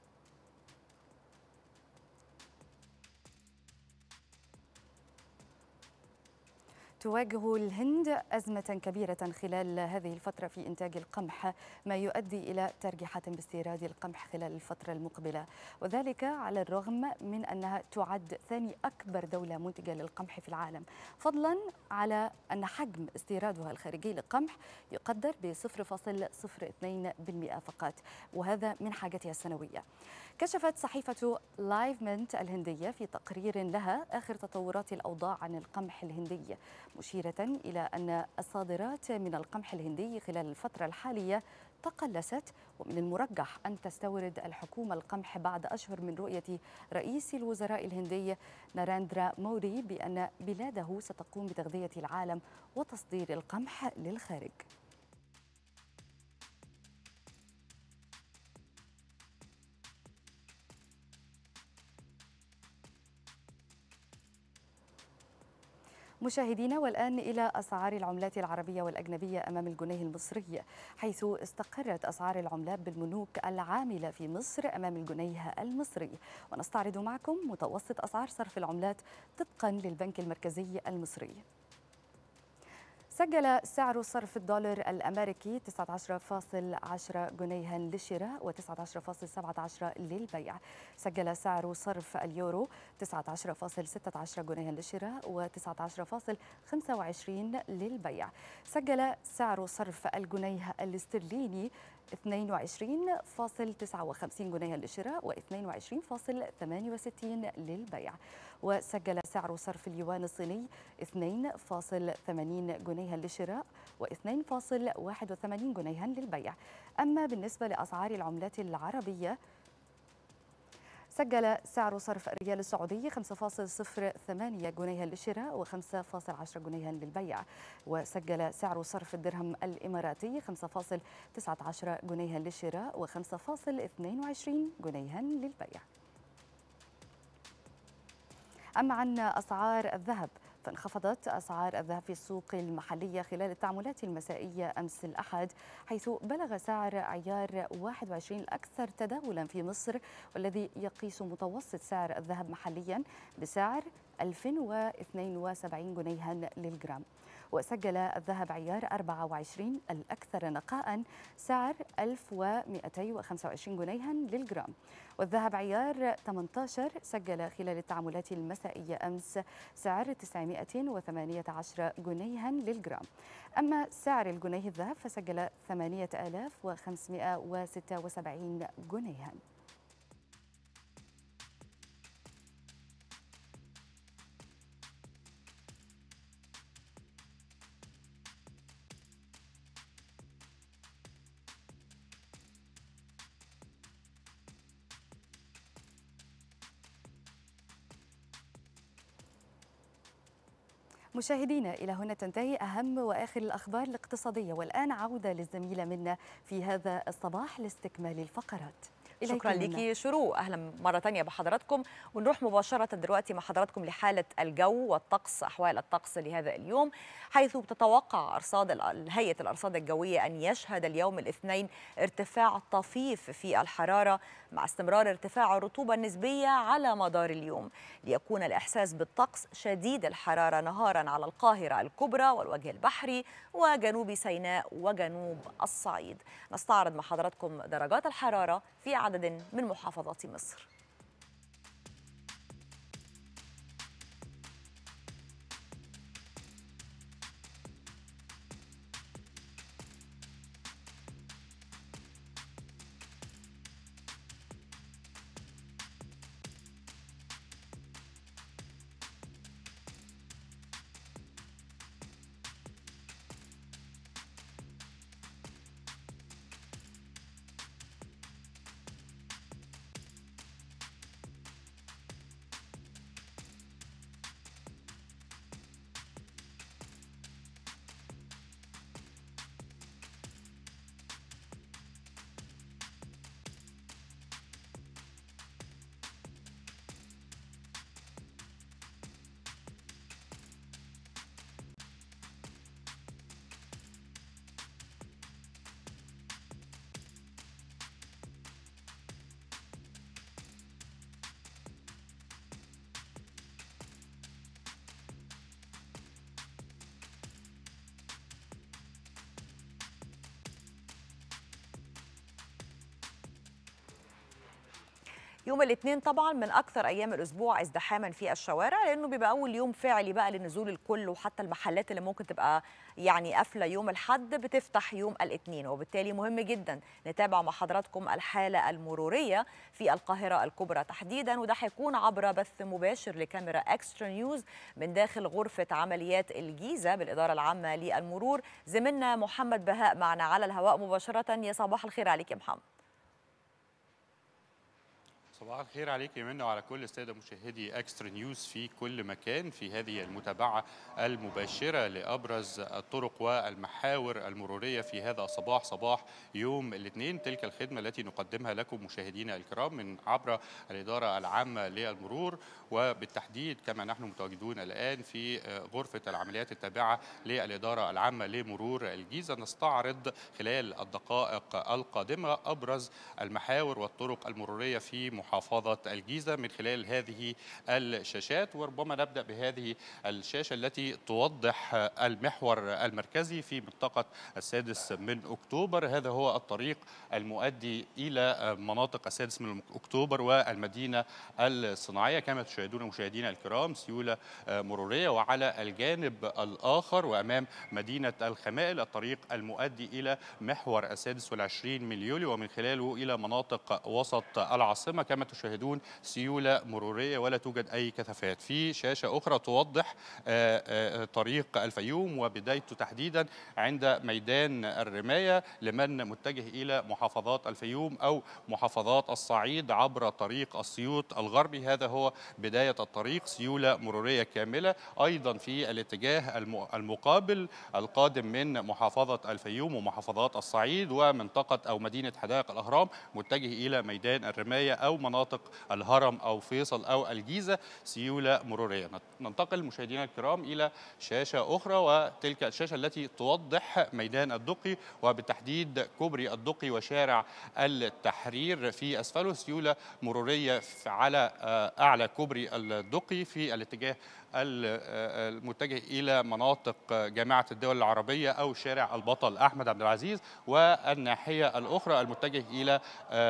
تواجه الهند أزمة كبيرة خلال هذه الفترة في إنتاج القمح، ما يؤدي إلى ترجحة باستيراد القمح خلال الفترة المقبلة، وذلك على الرغم من أنها تعد ثاني أكبر دولة منتجة للقمح في العالم، فضلا على أن حجم استيرادها الخارجي للقمح يقدر ب صفر فاصلة صفر اثنين بالمئة فقط، وهذا من حاجتها السنوية. كشفت صحيفة لايف منت الهندية في تقرير لها آخر تطورات الأوضاع عن القمح الهندي، مشيرة إلى أن الصادرات من القمح الهندي خلال الفترة الحالية تقلصت، ومن المرجح أن تستورد الحكومة القمح بعد أشهر من رؤية رئيس الوزراء الهندي ناراندرا مودي بأن بلاده ستقوم بتغذية العالم وتصدير القمح للخارج. مشاهدينا، والآن إلى أسعار العملات العربية والأجنبية أمام الجنيه المصري، حيث استقرت أسعار العملات بالبنوك العاملة في مصر أمام الجنيه المصري. ونستعرض معكم متوسط أسعار صرف العملات طبقا للبنك المركزي المصري. سجل سعر صرف الدولار الأمريكي تسعة عشر فاصل عشرة جنيها للشراء وتسعة عشر فاصل سبعة عشر للبيع. سجل سعر صرف اليورو تسعة عشر فاصل ستة عشر جنيها للشراء وتسعة عشر فاصل خمسة وعشرين للبيع. سجل سعر صرف الجنيه الاسترليني اثنين وعشرين فاصل تسعة وخمسين جنيها للشراء واثنين وعشرين فاصل ثمانية وستين للبيع. وسجل سعر صرف اليوان الصيني اثنين فاصل ثمانين جنيها للشراء واثنين فاصل واحد وثمانين جنيها للبيع. أما بالنسبة لأسعار العملات العربية، سجل سعر صرف الريال السعودي خمسة فاصل صفر ثمانية جنيها للشراء وخمسة فاصل عشرة جنيها للبيع. وسجل سعر صرف الدرهم الإماراتي خمسة فاصل تسعة عشر جنيها للشراء وخمسة فاصل اثنين وعشرين جنيها للبيع. أما عن أسعار الذهب، فانخفضت أسعار الذهب في السوق المحلية خلال التعاملات المسائية أمس الأحد، حيث بلغ سعر عيار واحد وعشرين الأكثر تداولا في مصر، والذي يقيس متوسط سعر الذهب محليا بسعر ألف واثنين وسبعين جنيها للجرام. وسجل الذهب عيار أربعة وعشرين الأكثر نقاء سعر ألف ومئتين وخمسة وعشرين جنيها للجرام. والذهب عيار ثمانية عشر سجل خلال التعاملات المسائية أمس سعر تسعمئة وثمانية عشر جنيها للجرام. أما سعر الجنيه الذهب فسجل ثمانية آلاف وخمسمئة وستة وسبعين جنيها. مشاهدينا، إلى هنا تنتهي أهم وآخر الأخبار الاقتصادية، والآن عودة للزميلة منا في هذا الصباح لاستكمال الفقرات. شكرا ليكي شروق، اهلا مره ثانيه بحضراتكم. ونروح مباشره دلوقتي مع حضراتكم لحاله الجو والطقس، احوال الطقس لهذا اليوم، حيث بتتوقع ارصاد هيئه الارصاد الجويه ان يشهد اليوم الاثنين ارتفاع طفيف في الحراره مع استمرار ارتفاع الرطوبه النسبيه على مدار اليوم، ليكون الاحساس بالطقس شديد الحراره نهارا على القاهره الكبرى والوجه البحري وجنوب سيناء وجنوب الصعيد. نستعرض مع حضراتكم درجات الحراره في عدد من محافظات مصر. يوم الاثنين طبعا من اكثر ايام الاسبوع ازدحاما في الشوارع، لانه بيبقى اول يوم فعلي بقى لنزول الكل، وحتى المحلات اللي ممكن تبقى يعني قافله يوم الاحد بتفتح يوم الاثنين. وبالتالي مهم جدا نتابع مع حضراتكم الحاله المروريه في القاهره الكبرى تحديدا، وده هيكون عبر بث مباشر لكاميرا اكسترا نيوز من داخل غرفه عمليات الجيزه بالاداره العامه للمرور. زميلنا محمد بهاء معنا على الهواء مباشره. يا صباح الخير عليك يا محمد. صباح الخير عليك يا منى وعلى كل الساده مشاهدي اكسترا نيوز في كل مكان في هذه المتابعه المباشره لابرز الطرق والمحاور المروريه في هذا الصباح، صباح يوم الاثنين. تلك الخدمه التي نقدمها لكم مشاهدينا الكرام من عبر الاداره العامه للمرور، وبالتحديد كما نحن متواجدون الان في غرفه العمليات التابعه للاداره العامه لمرور الجيزه، نستعرض خلال الدقائق القادمه ابرز المحاور والطرق المروريه في محافظة الجيزة من خلال هذه الشاشات. وربما نبدأ بهذه الشاشة التي توضح المحور المركزي في منطقة السادس من أكتوبر. هذا هو الطريق المؤدي إلى مناطق السادس من أكتوبر والمدينة الصناعية. كما تشاهدون مشاهدينا الكرام سيولة مرورية، وعلى الجانب الآخر وأمام مدينة الخمائل الطريق المؤدي إلى محور السادس والعشرين من يوليو ومن خلاله إلى مناطق وسط العاصمة. كما تشاهدون سيولة مرورية ولا توجد أي كثافات. في شاشة أخرى توضح طريق الفيوم وبدايته تحديدا عند ميدان الرماية لمن متجه إلى محافظات الفيوم أو محافظات الصعيد عبر طريق السيوط الغربي. هذا هو بداية الطريق، سيولة مرورية كاملة. أيضا في الاتجاه المقابل القادم من محافظة الفيوم ومحافظات الصعيد ومنطقة أو مدينة حدائق الأهرام متجه إلى ميدان الرماية أو مناطق الهرم أو فيصل أو الجيزة سيولة مرورية. ننتقل مشاهدينا الكرام إلى شاشة أخرى، وتلك الشاشة التي توضح ميدان الدقي وبالتحديد كوبري الدقي وشارع التحرير في أسفله سيولة مرورية على أعلى كوبري الدقي في الاتجاه المتجه إلى مناطق جامعة الدول العربية أو شارع البطل أحمد عبد العزيز، والناحية الأخرى المتجه إلى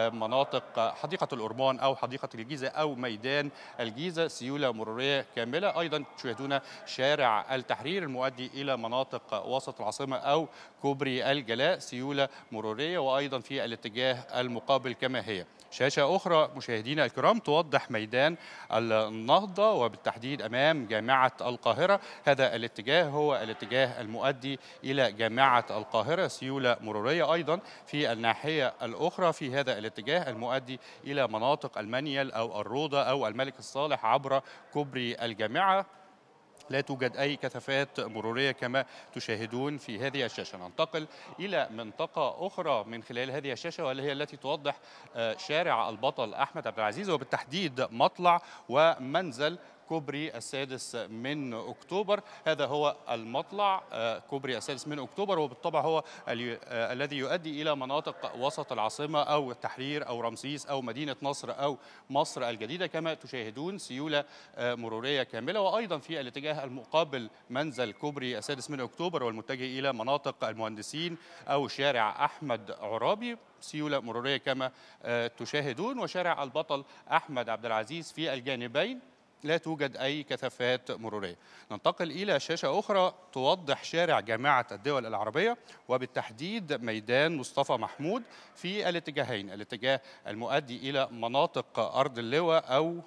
مناطق حديقة الأورمان أو حديقة الجيزة أو ميدان الجيزة سيولة مرورية كاملة. أيضا تشاهدون شارع التحرير المؤدي إلى مناطق وسط العاصمة أو كوبري الجلاء سيولة مرورية، وأيضا في الاتجاه المقابل كما هي. شاشة أخرى مشاهدينا الكرام توضح ميدان النهضة وبالتحديد أمام جامعة القاهرة. هذا الاتجاه هو الاتجاه المؤدي إلى جامعة القاهرة سيولة مرورية. أيضا في الناحية الأخرى في هذا الاتجاه المؤدي إلى مناطق المنيل أو الروضة أو الملك الصالح عبر كوبري الجامعة لا توجد أي كثافات مرورية كما تشاهدون في هذه الشاشة. ننتقل إلى منطقة أخرى من خلال هذه الشاشة واللي هي التي توضح شارع البطل أحمد عبد العزيز وبالتحديد مطلع ومنزل كوبري السادس من أكتوبر. هذا هو المطلع كوبري السادس من أكتوبر، وبالطبع هو الذي يؤدي إلى مناطق وسط العاصمة أو التحرير أو رمسيس أو مدينة نصر أو مصر الجديدة. كما تشاهدون سيولة مرورية كاملة. وأيضا في الاتجاه المقابل منزل كوبري السادس من أكتوبر والمتجه إلى مناطق المهندسين أو شارع أحمد عرابي سيولة مرورية كما تشاهدون. وشارع البطل أحمد عبد العزيز في الجانبين لا توجد أي كثافات مرورية. ننتقل إلى شاشة أخرى توضح شارع جامعة الدول العربية وبالتحديد ميدان مصطفى محمود في الاتجاهين، الاتجاه المؤدي إلى مناطق أرض اللواء أو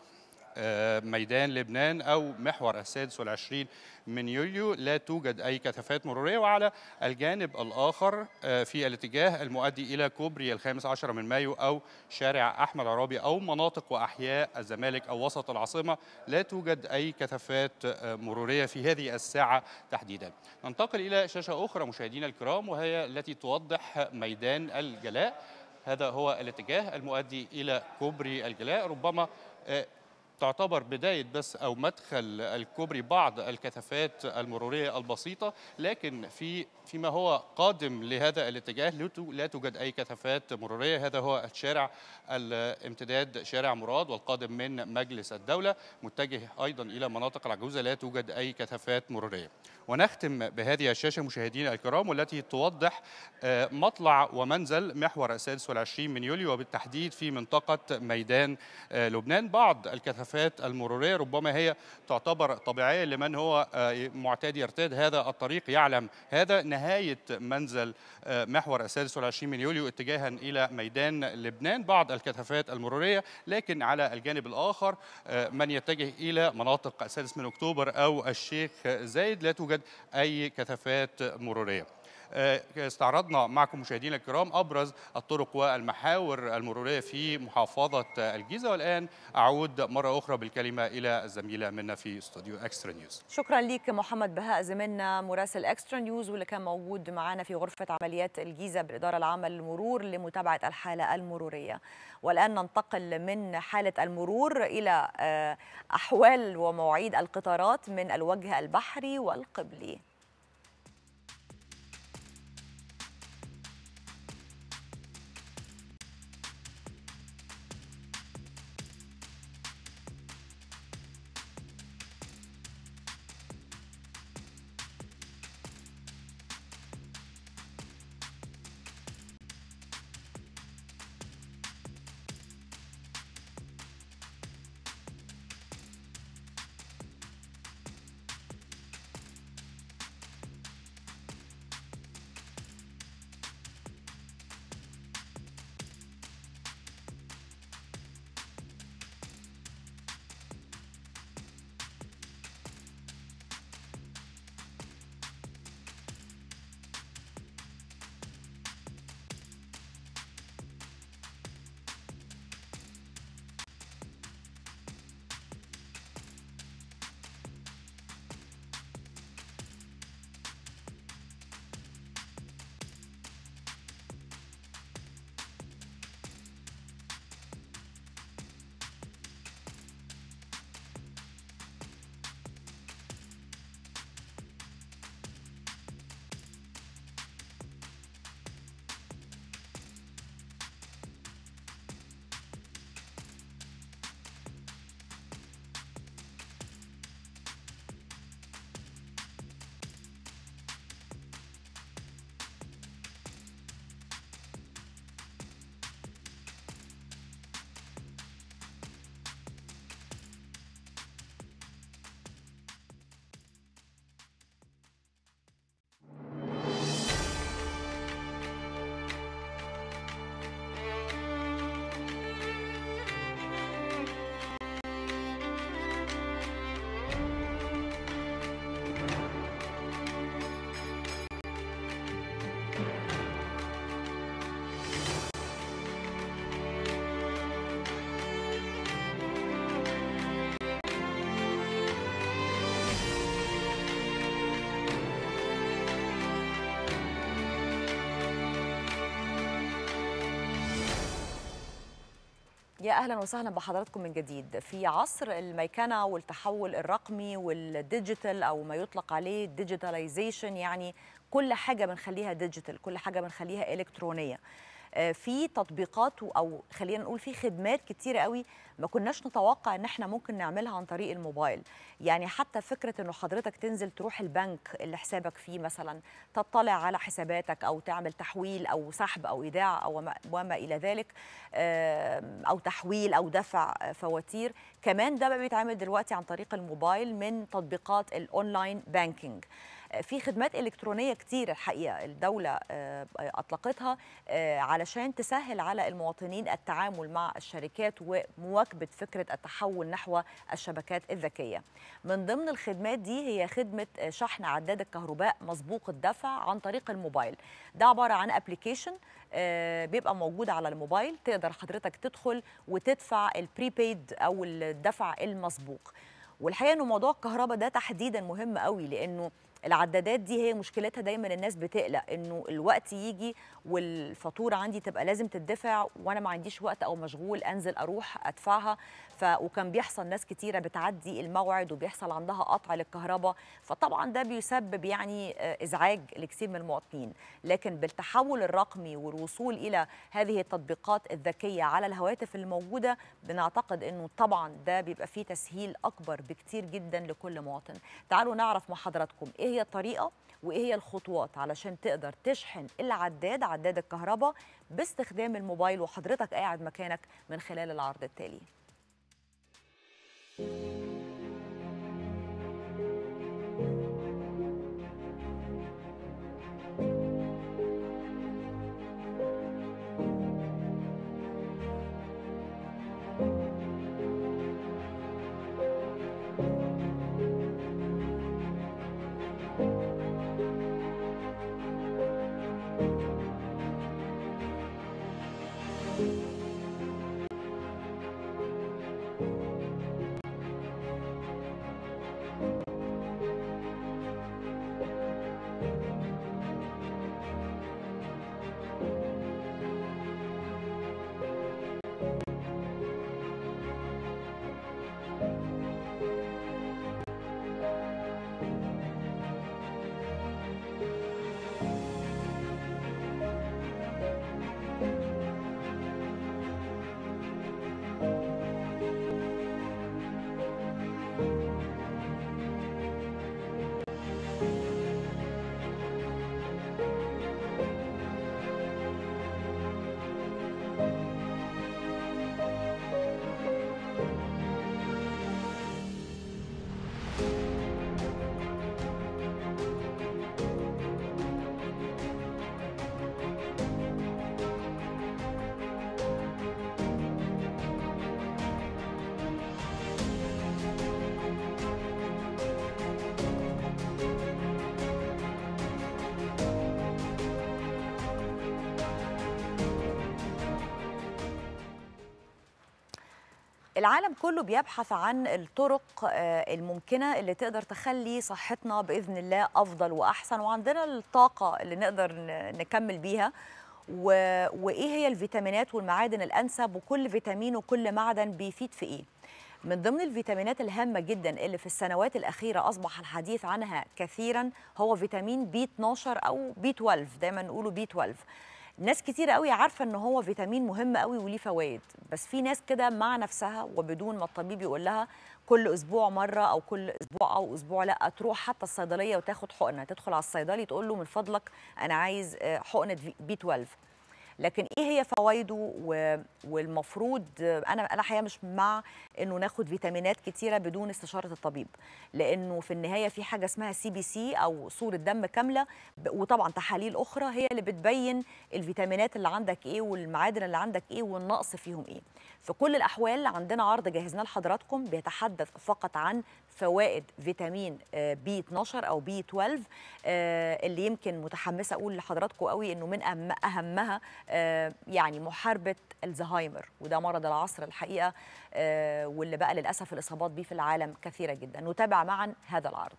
ميدان لبنان أو محور السادس والعشرين من يوليو لا توجد أي كثافات مرورية. وعلى الجانب الآخر في الاتجاه المؤدي إلى كوبري الخامس عشر من مايو أو شارع أحمد عرابي أو مناطق وأحياء الزمالك أو وسط العاصمة لا توجد أي كثافات مرورية في هذه الساعة تحديدا. ننتقل إلى شاشة أخرى مشاهدينا الكرام وهي التي توضح ميدان الجلاء. هذا هو الاتجاه المؤدي إلى كوبري الجلاء. ربما تعتبر بداية بس أو مدخل الكوبري بعض الكثافات المرورية البسيطة، لكن في فيما هو قادم لهذا الاتجاه لا توجد أي كثافات مرورية. هذا هو الشارع الامتداد شارع مراد والقادم من مجلس الدولة متجه أيضا إلى مناطق العجوزة، لا توجد أي كثافات مرورية. ونختم بهذه الشاشة مشاهدينا الكرام والتي توضح مطلع ومنزل محور السادس والعشرين من يوليو، وبالتحديد في منطقة ميدان لبنان. بعض الكثافات المرورية ربما هي تعتبر طبيعية لمن هو معتاد يرتاد هذا الطريق يعلم هذا. نهاية منزل محور السادس والعشرين من يوليو اتجاها إلى ميدان لبنان بعض الكثافات المرورية، لكن على الجانب الآخر من يتجه إلى مناطق السادس من أكتوبر أو الشيخ زايد لا توجد أي كثافات مرورية. استعرضنا معكم مشاهدينا الكرام أبرز الطرق والمحاور المرورية في محافظة الجيزة، والآن أعود مرة أخرى بالكلمة إلى الزميلة منا في استوديو إكسترا نيوز. شكرا ليك محمد بهاء زميلنا مراسل إكسترا نيوز، واللي كان موجود معنا في غرفة عمليات الجيزة بالإدارة العامة للمرور لمتابعة الحالة المرورية. والآن ننتقل من حالة المرور إلى أحوال ومواعيد القطارات من الوجه البحري والقبلي. يا أهلا وسهلا بحضراتكم من جديد. في عصر الميكنة والتحول الرقمي والديجيتال أو ما يطلق عليه ديجيتاليزيشن، يعني كل حاجة بنخليها ديجيتال، كل حاجة بنخليها إلكترونية. في تطبيقات أو خلينا نقول في خدمات كتيرة قوي ما كناش نتوقع ان احنا ممكن نعملها عن طريق الموبايل. يعني حتى فكرة انه حضرتك تنزل تروح البنك اللي حسابك فيه مثلا، تطلع على حساباتك او تعمل تحويل او سحب او ايداع او وما الى ذلك، او تحويل او دفع فواتير، كمان ده بقى بيتعمل دلوقتي عن طريق الموبايل من تطبيقات الاونلاين بانكينج. في خدمات إلكترونية كتير الحقيقة الدولة أطلقتها علشان تسهل على المواطنين التعامل مع الشركات ومواكبة فكرة التحول نحو الشبكات الذكية. من ضمن الخدمات دي هي خدمة شحن عداد الكهرباء مسبوق الدفع عن طريق الموبايل. ده عبارة عن ابليكيشن بيبقى موجود على الموبايل، تقدر حضرتك تدخل وتدفع البريبيد أو الدفع المسبوق. والحقيقه انه موضوع الكهرباء ده تحديدا مهم قوي، لانه العدادات دي هي مشكلتها دايما الناس بتقلق انه الوقت يجي والفاتوره عندي تبقى لازم تدفع وانا ما عنديش وقت او مشغول انزل اروح ادفعها. ف وكان بيحصل ناس كتيره بتعدي الموعد وبيحصل عندها قطع للكهرباء، فطبعا ده بيسبب يعني ازعاج لكثير من المواطنين. لكن بالتحول الرقمي والوصول الى هذه التطبيقات الذكيه على الهواتف الموجوده بنعتقد انه طبعا ده بيبقى فيه تسهيل اكبر بكتير جدا لكل مواطن. تعالوا نعرف مع حضراتكم ايه هي الطريقه وايه هي الخطوات علشان تقدر تشحن العداد عداد الكهرباء باستخدام الموبايل وحضرتك قاعد مكانك من خلال العرض التالي. العالم كله بيبحث عن الطرق الممكنة اللي تقدر تخلي صحتنا بإذن الله أفضل وأحسن، وعندنا الطاقة اللي نقدر نكمل بيها، وإيه هي الفيتامينات والمعادن الأنسب، وكل فيتامين وكل معدن بيفيد في إيه. من ضمن الفيتامينات الهامة جدا اللي في السنوات الأخيرة أصبح الحديث عنها كثيرا هو فيتامين بي اتناشر أو بي اتناشر، دايما نقوله بي اتناشر. ناس كتير قوي عارفه ان هو فيتامين مهم قوي وليه فوائد، بس في ناس كده مع نفسها وبدون ما الطبيب يقول لها كل اسبوع مره او كل اسبوع او اسبوع لا تروح حتى الصيدليه وتاخد حقنه، تدخل على الصيدلي تقول له من فضلك انا عايز حقنه بي اتناشر. لكن ايه هي فوائده؟ والمفروض انا انا الحقيقه مش مع انه ناخد فيتامينات كتيره بدون استشاره الطبيب، لانه في النهايه في حاجه اسمها سي بي سي او صوره دم كامله، وطبعا تحاليل اخرى هي اللي بتبين الفيتامينات اللي عندك ايه والمعادن اللي عندك ايه والنقص فيهم ايه. في كل الاحوال عندنا عرض جهزناه لحضراتكم بيتحدث فقط عن فوائد فيتامين بي اتناشر او بي اتناشر، اللي يمكن متحمسه اقول لحضراتكم قوي انه من اهمها يعني محاربه الزهايمر، وده مرض العصر الحقيقه، واللي بقى للاسف الاصابات بيه في العالم كثيره جدا. نتابع معا هذا العرض.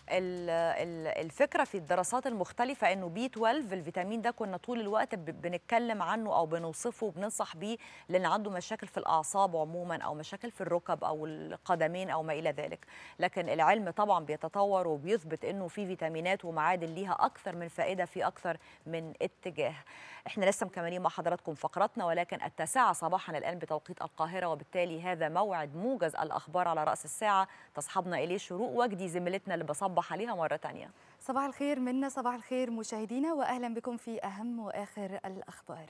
الفكره في الدراسات المختلفه انه بي اثنا عشر الفيتامين ده كنا طول الوقت بنتكلم عنه او بنوصفه وبننصح بيه لان عنده مشاكل في الاعصاب عموما او مشاكل في الركب او القدمين او ما الى ذلك، لكن العلم طبعا بيتطور وبيثبت انه في فيتامينات ومعادن ليها اكثر من فائده في اكثر من اتجاه. احنا لسه مكملين مع حضراتكم فقراتنا، ولكن التاسعه صباحا الان بتوقيت القاهره، وبالتالي هذا موعد موجز الاخبار على راس الساعه تصحبنا اليه شروق وجدي زميلتنا اللي بصبح عليها مره ثانيه. صباح الخير منا، صباح الخير مشاهدينا، واهلا بكم في اهم واخر الاخبار.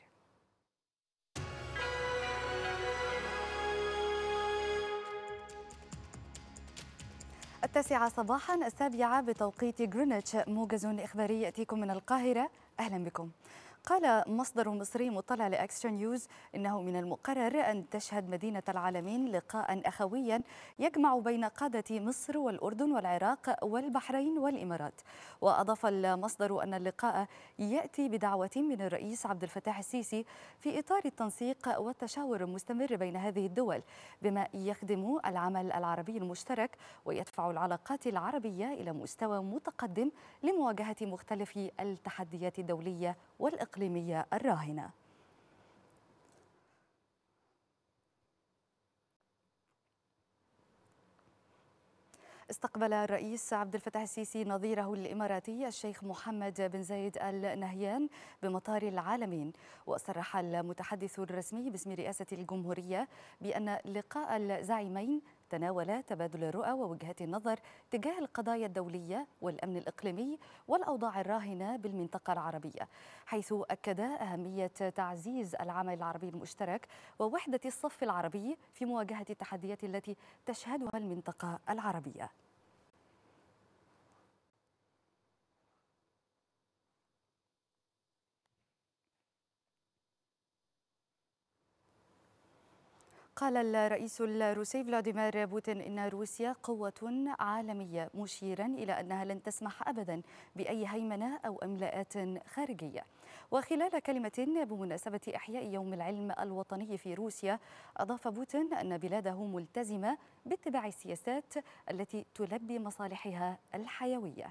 التاسعة صباحا السابعة بتوقيت غرينتش، موجز إخباري يأتيكم من القاهرة. أهلا بكم. قال مصدر مصري مطلع لإكسترا نيوز إنه من المقرر أن تشهد مدينة العالمين لقاء أخويا يجمع بين قادة مصر والأردن والعراق والبحرين والإمارات. وأضاف المصدر أن اللقاء يأتي بدعوة من الرئيس عبد الفتاح السيسي في إطار التنسيق والتشاور المستمر بين هذه الدول بما يخدم العمل العربي المشترك ويدفع العلاقات العربية إلى مستوى متقدم لمواجهة مختلف التحديات الدولية والإقليمية الإقليمية الراهنة. استقبل الرئيس عبد الفتاح السيسي نظيره الإماراتي الشيخ محمد بن زايد آل نهيان بمطار العالمين. وصرح المتحدث الرسمي باسم رئاسة الجمهورية بأن لقاء الزعيمين تناول تبادل الرؤى ووجهات النظر تجاه القضايا الدولية والأمن الإقليمي والأوضاع الراهنة بالمنطقة العربية، حيث أكد أهمية تعزيز العمل العربي المشترك ووحدة الصف العربي في مواجهة التحديات التي تشهدها المنطقة العربية. قال الرئيس الروسي فلاديمير بوتين إن روسيا قوة عالمية، مشيرا إلى أنها لن تسمح أبدا بأي هيمنة أو إملاءات خارجية. وخلال كلمة بمناسبة إحياء يوم العلم الوطني في روسيا، أضاف بوتين أن بلاده ملتزمة باتباع السياسات التي تلبي مصالحها الحيوية.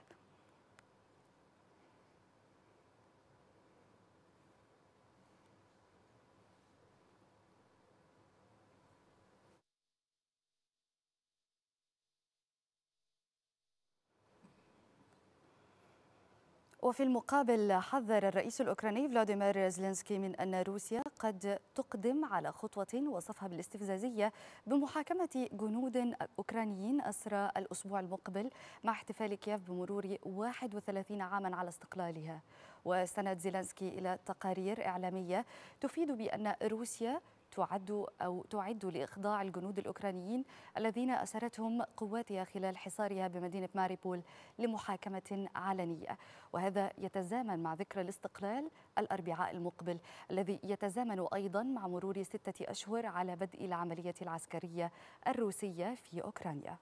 وفي المقابل حذر الرئيس الأوكراني فلاديمير زيلينسكي من أن روسيا قد تقدم على خطوة وصفها بالاستفزازية بمحاكمة جنود أوكرانيين أسرى الأسبوع المقبل مع احتفال كييف بمرور واحد وثلاثين عاما على استقلالها. واستند زيلينسكي إلى تقارير إعلامية تفيد بأن روسيا تعد أو تعد لإخضاع الجنود الأوكرانيين الذين أسرتهم قواتها خلال حصارها بمدينة ماريبول لمحاكمة علنية، وهذا يتزامن مع ذكرى الاستقلال الأربعاء المقبل الذي يتزامن أيضا مع مرور ستة أشهر على بدء العملية العسكرية الروسية في أوكرانيا.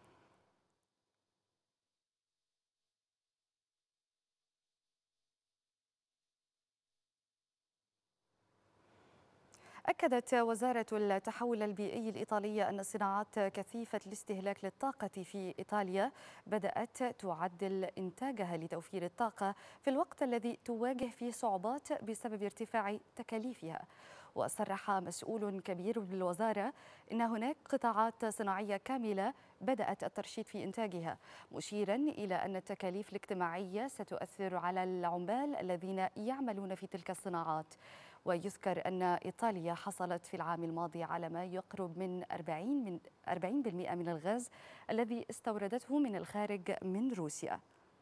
أكدت وزارة التحول البيئي الإيطالية أن الصناعات كثيفة الاستهلاك للطاقة في إيطاليا بدأت تعدل إنتاجها لتوفير الطاقة في الوقت الذي تواجه فيه صعوبات بسبب ارتفاع تكاليفها. وصرح مسؤول كبير بالوزارة أن هناك قطاعات صناعية كاملة بدأت الترشيد في إنتاجها، مشيرا إلى أن التكاليف الاجتماعية ستؤثر على العمال الذين يعملون في تلك الصناعات. ويذكر أن إيطاليا حصلت في العام الماضي على ما يقرب من أربعين من أربعين بالمئة من الغاز الذي استوردته من الخارج من روسيا.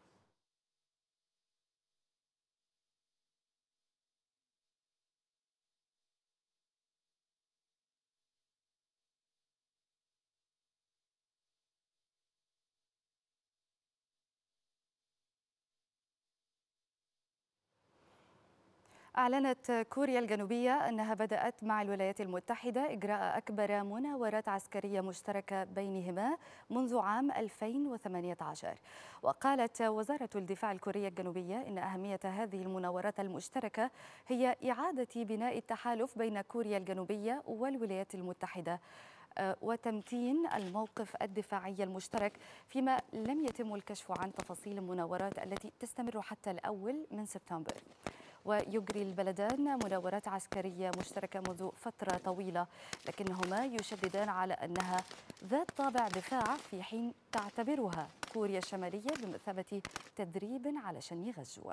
أعلنت كوريا الجنوبية أنها بدأت مع الولايات المتحدة إجراء أكبر مناورات عسكرية مشتركة بينهما منذ عام ألفين وثمانية عشر. وقالت وزارة الدفاع الكورية الجنوبية إن أهمية هذه المناورات المشتركة هي إعادة بناء التحالف بين كوريا الجنوبية والولايات المتحدة وتمتين الموقف الدفاعي المشترك، فيما لم يتم الكشف عن تفاصيل المناورات التي تستمر حتى الأول من سبتمبر. ويجري البلدان مناورات عسكرية مشتركة منذ فترة طويلة، لكنهما يشددان على أنها ذات طابع دفاع، في حين تعتبرها كوريا الشمالية بمثابة تدريب على شن غزو.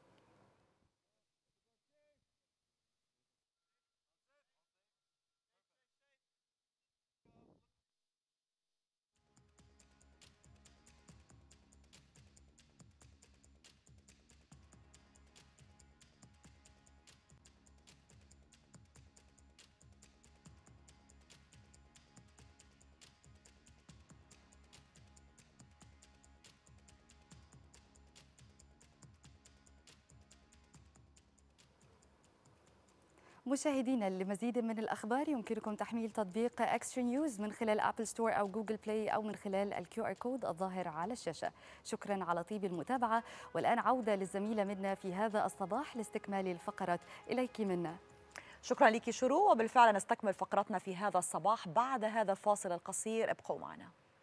مشاهدينا، لمزيد من الأخبار يمكنكم تحميل تطبيق إكسترا نيوز من خلال أبل ستور أو جوجل بلاي أو من خلال الكيو آر كود الظاهر على الشاشة. شكرا على طيب المتابعة، والآن عودة للزميلة منا في هذا الصباح لاستكمال الفقرات. إليك منا. شكرا لك شروق، وبالفعل نستكمل فقرتنا في هذا الصباح بعد هذا الفاصل القصير. ابقوا معنا.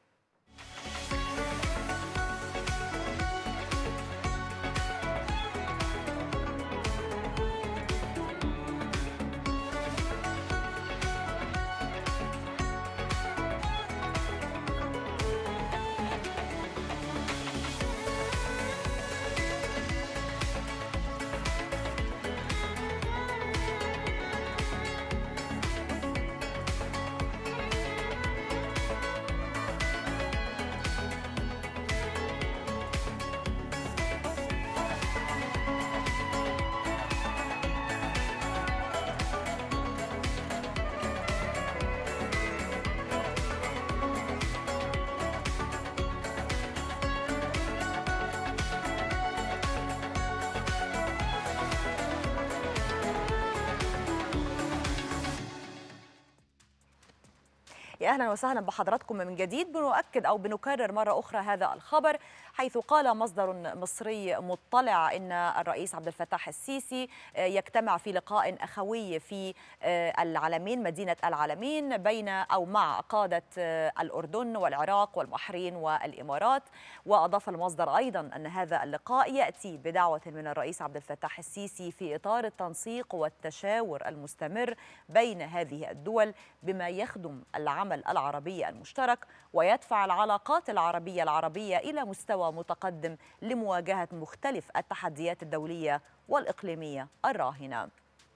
أهلا وسهلا بحضراتكم من جديد. بنؤكد أو بنكرر مرة أخرى هذا الخبر، حيث قال مصدر مصري مطلع أن الرئيس عبد الفتاح السيسي يجتمع في لقاء أخوي في العلمين، مدينة العلمين، بين أو مع قادة الأردن والعراق والبحرين والإمارات. وأضاف المصدر أيضا أن هذا اللقاء يأتي بدعوة من الرئيس عبد الفتاح السيسي في إطار التنسيق والتشاور المستمر بين هذه الدول بما يخدم العمل العربي المشترك ويدفع العلاقات العربية العربية إلى مستوى متقدم لمواجهة مختلف التحديات الدولية والإقليمية الراهنة.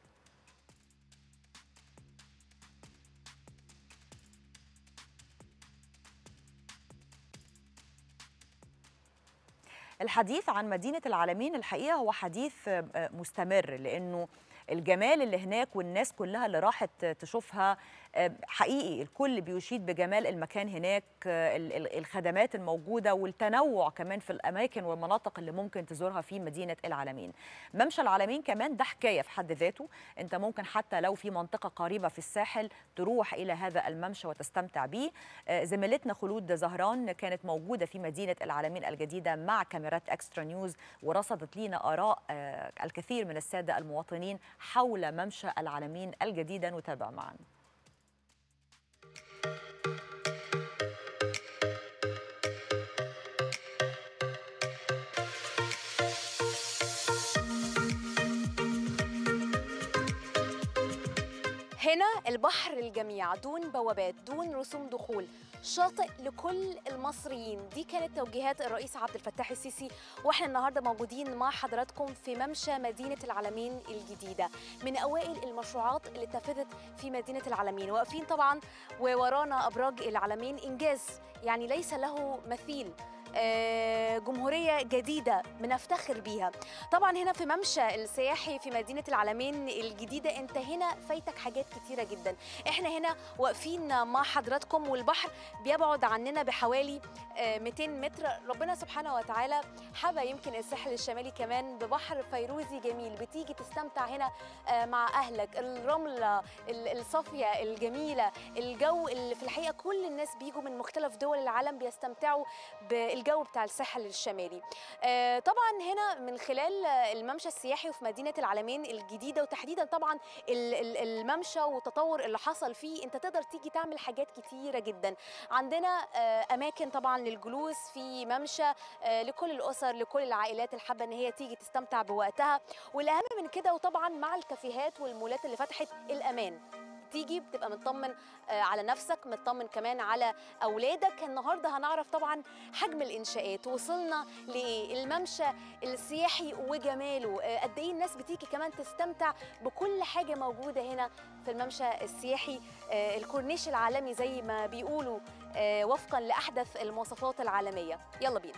الحديث عن مدينة العلمين الحقيقة هو حديث مستمر، لأنه الجمال اللي هناك والناس كلها اللي راحت تشوفها حقيقي الكل بيشيد بجمال المكان هناك، الخدمات الموجودة والتنوع كمان في الأماكن والمناطق اللي ممكن تزورها في مدينة العلمين. ممشى العلمين كمان ده حكاية في حد ذاته، انت ممكن حتى لو في منطقة قريبة في الساحل تروح إلى هذا الممشى وتستمتع بيه. زميلتنا خلود زهران كانت موجودة في مدينة العلمين الجديدة مع كاميرات إكسترا نيوز ورصدت لنا آراء الكثير من السادة المواطنين حول ممشى العلمين الجديدة. نتابع معا. هنا البحر للجميع دون بوابات، دون رسوم دخول، شاطئ لكل المصريين. دي كانت توجيهات الرئيس عبد الفتاح السيسي، واحنا النهارده موجودين مع حضراتكم في ممشى مدينة العلمين الجديدة، من اوائل المشروعات اللي اتنفذت في مدينة العلمين. واقفين طبعا وورانا ابراج العلمين، انجاز يعني ليس له مثيل، جمهورية جديدة بنفتخر بيها. طبعا هنا في ممشى السياحي في مدينة العلمين الجديدة انت هنا فايتك حاجات كتيرة جدا. احنا هنا واقفين مع حضراتكم والبحر بيبعد عننا بحوالي مئتين متر. ربنا سبحانه وتعالى حبى يمكن الساحل الشمالي كمان ببحر فيروزي جميل، بتيجي تستمتع هنا مع اهلك، الرملة الصافية الجميلة، الجو اللي في الحقيقة كل الناس بيجوا من مختلف دول العالم بيستمتعوا بال الجو بتاع الساحل الشمالي. طبعا هنا من خلال الممشى السياحي وفي مدينه العلمين الجديده، وتحديدا طبعا الممشى والتطور اللي حصل فيه، انت تقدر تيجي تعمل حاجات كتيره جدا. عندنا اماكن طبعا للجلوس في ممشى لكل الاسر، لكل العائلات اللي حابه ان هي تيجي تستمتع بوقتها. والاهم من كده وطبعا مع الكافيهات والمولات اللي فتحت، الامان، تيجي بتبقى مطمن على نفسك، مطمن كمان على اولادك. النهارده هنعرف طبعا حجم الانشاءات، وصلنا للممشى السياحي وجماله، قد ايه الناس بتيجي كمان تستمتع بكل حاجه موجوده هنا في الممشى السياحي، الكورنيش العالمي زي ما بيقولوا وفقا لاحدث المواصفات العالميه. يلا بينا.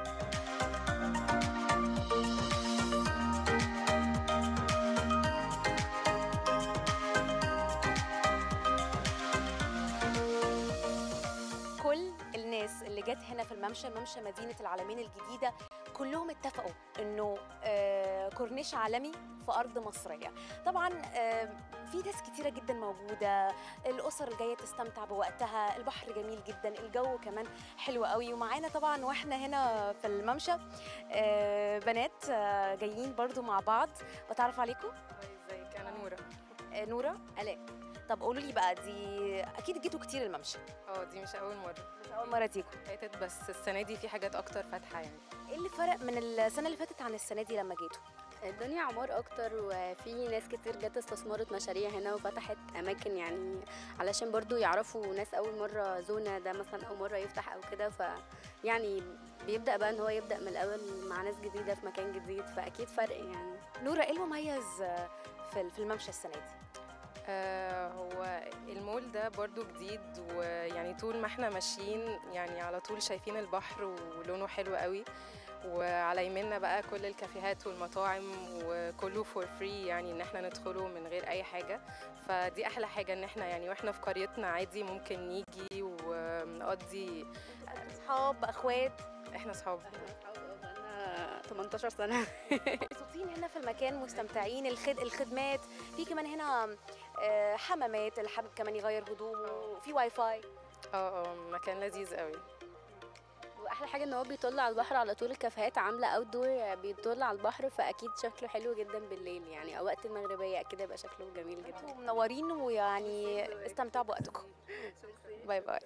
كل الناس اللي جت هنا في الممشى، ممشى مدينة العلمين الجديدة، كلهم اتفقوا انه آه كورنيش عالمي في ارض مصريه. طبعا آه في ناس كتيره جدا موجوده، الاسر الجايه تستمتع بوقتها، البحر جميل جدا، الجو كمان حلو قوي. ومعانا طبعا واحنا هنا في الممشى آه بنات آه جايين برضو مع بعض. بتعرف عليكم؟ ازيك؟ انا نوره. آه نوره الاء. طب قولوا لي بقى، دي اكيد جيتوا كتير الممشى؟ اه دي مش اول مره. مش اول مره تيجوا؟ فاتت، بس السنه دي في حاجات اكتر فاتحه. يعني ايه اللي فرق من السنه اللي فاتت عن السنه دي لما جيتوا؟ الدنيا عمار اكتر، وفي ناس كتير جت استثمرت مشاريع هنا وفتحت اماكن، يعني علشان برضو يعرفوا ناس اول مره زونا ده مثلا اول مره يفتح او كده، ف يعني بيبدا بقى ان هو يبدا من الاول مع ناس جديده في مكان جديد، فاكيد فرق. يعني نوره، ايه المميز في في الممشى السنه دي؟ آه هو المول ده برضو جديد، ويعني طول ما احنا ماشيين يعني على طول شايفين البحر ولونه حلو قوي، وعلى يميننا بقى كل الكافيهات والمطاعم وكله فور فري، يعني ان احنا ندخله من غير اي حاجه. فدي احلى حاجه، ان احنا يعني واحنا في قريتنا عادي ممكن نيجي ونقضي. اصحاب اخوات؟ احنا اصحاب. انا تمنتاشر سنه. مبسوطين هنا في المكان، مستمتعين. الخد... الخدمات في كمان هنا حمامات، اللي حابب كمان يغير هدومه، في واي فاي. اه اه مكان لذيذ قوي. واحلى حاجه ان هو بيطل على البحر على طول، الكافيهات عامله اوت دور بيطل على البحر، فاكيد شكله حلو جدا بالليل، يعني او وقت المغربيه اكيد يبقى شكله جميل جدا. منورين، ويعني استمتعوا بوقتكم. باي باي.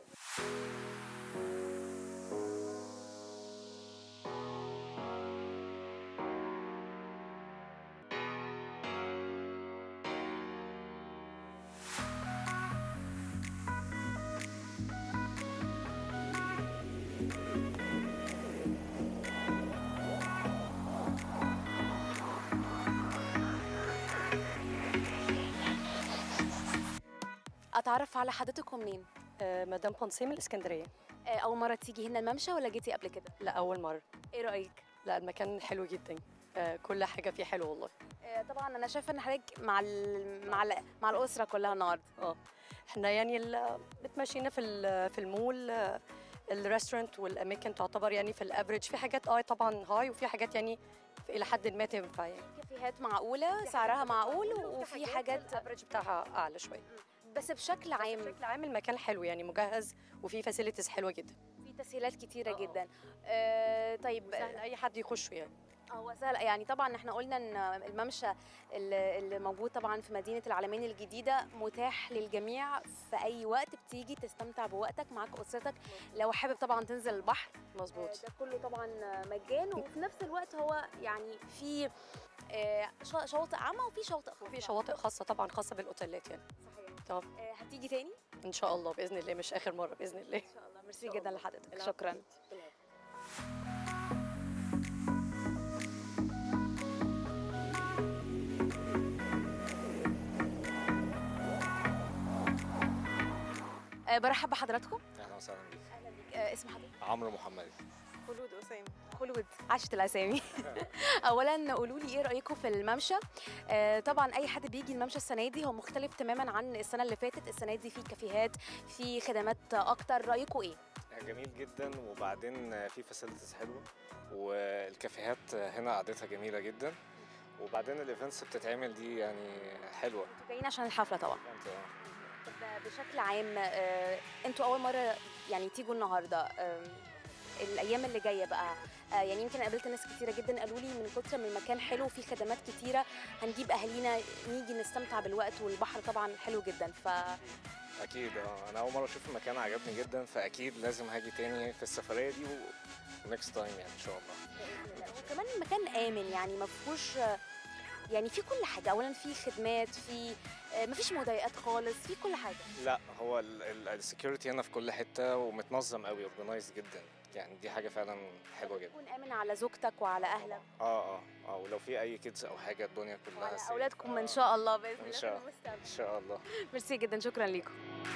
اتعرف على حضرتكم منين؟ آه مدام بونسي من الاسكندريه. آه اول مره تيجي هنا الممشى ولا جيتي قبل كده؟ لا اول مره. ايه رايك؟ لا المكان حلو جدا، آه كل حاجه فيه حلوه والله. آه طبعا انا شايفه ان حضرتك مع ال مع ال مع الاسره كلها النهارده. اه احنا يعني بتمشينا في في المول، الريستورانت والاماكن تعتبر يعني في الافريج، في حاجات اه طبعا هاي، وفي حاجات يعني الى حد ما تنفع. يعني كافيهات معقوله سعرها معقول، وفي حاجات الافريج بتاعها اعلى شويه. بس بشكل عام بشكل عام المكان حلو، يعني مجهز وفي فاسيلتيز حلوه جدا، في تسهيلات كتيره أوه. جدا. آه طيب سهل اي حد يخشه يعني. هو سهل يعني. طبعا احنا قلنا ان الممشى اللي موجود طبعا في مدينه العلمين الجديده متاح للجميع، في اي وقت بتيجي تستمتع بوقتك معك اسرتك. لو حابب طبعا تنزل البحر مظبوط، ده كله طبعا مجان، وفي نفس الوقت هو يعني في شواطئ عامه وفي شواطئ خاصه. وفي شواطئ خاصه طبعا، خاصه بالاوتيلات يعني. صحيح. طب هتيجي تاني ان شاء الله باذن الله، مش اخر مره باذن الله. ان شاء الله. ميرسي جدا لحضرتك، شكرا. برحب بحضراتكم. اهلا وسهلا بيك. اهلا بيك. اسم حضرتك؟ عمرو محمدي. خلود اسامه. خلود، عاشت الاسامي. اولا قولوا لي ايه رايكم في الممشى؟ آه طبعا اي حد بيجي الممشى السنه دي هو مختلف تماما عن السنه اللي فاتت. السنه دي في كافيهات، في خدمات اكتر، رايكم ايه؟ جميل جدا، وبعدين في فاسيلتيز حلوه، والكافيهات هنا قعدتها جميله جدا، وبعدين الايفنتس بتتعمل دي يعني حلوه. انتوا جايين عشان الحفله طبعا. طب بشكل عام آه، انتوا اول مره يعني تيجوا النهارده، آه، الايام اللي جايه بقى؟ آه يعني يمكن قابلت ناس كتيره جدا قالوا لي من كتر من المكان حلو وفيه خدمات كتيره هنجيب اهالينا نيجي نستمتع بالوقت، والبحر طبعا حلو جدا. ف اكيد اه انا اول مره اشوف المكان عجبني جدا، فاكيد لازم هاجي تاني في السفريه دي ونكست تايم يعني ان شاء الله. وكمان المكان امن يعني ما فيهوش، يعني في كل حاجه، اولا في خدمات، في ما فيش مضايقات خالص، في كل حاجه. لا هو السكيورتي هنا في كل حته ومتنظم قوي، اورجنايز جدا، يعني دي حاجه فعلا حلوه جدا. تكون امن على زوجتك وعلى اهلك. اه اه اه ولو في اي كيدز او حاجه الدنيا كلها وعلى اولادكم ان شاء الله باذن الله. ان شاء الله ان شاء الله. ميرسي جدا، شكرا لكم.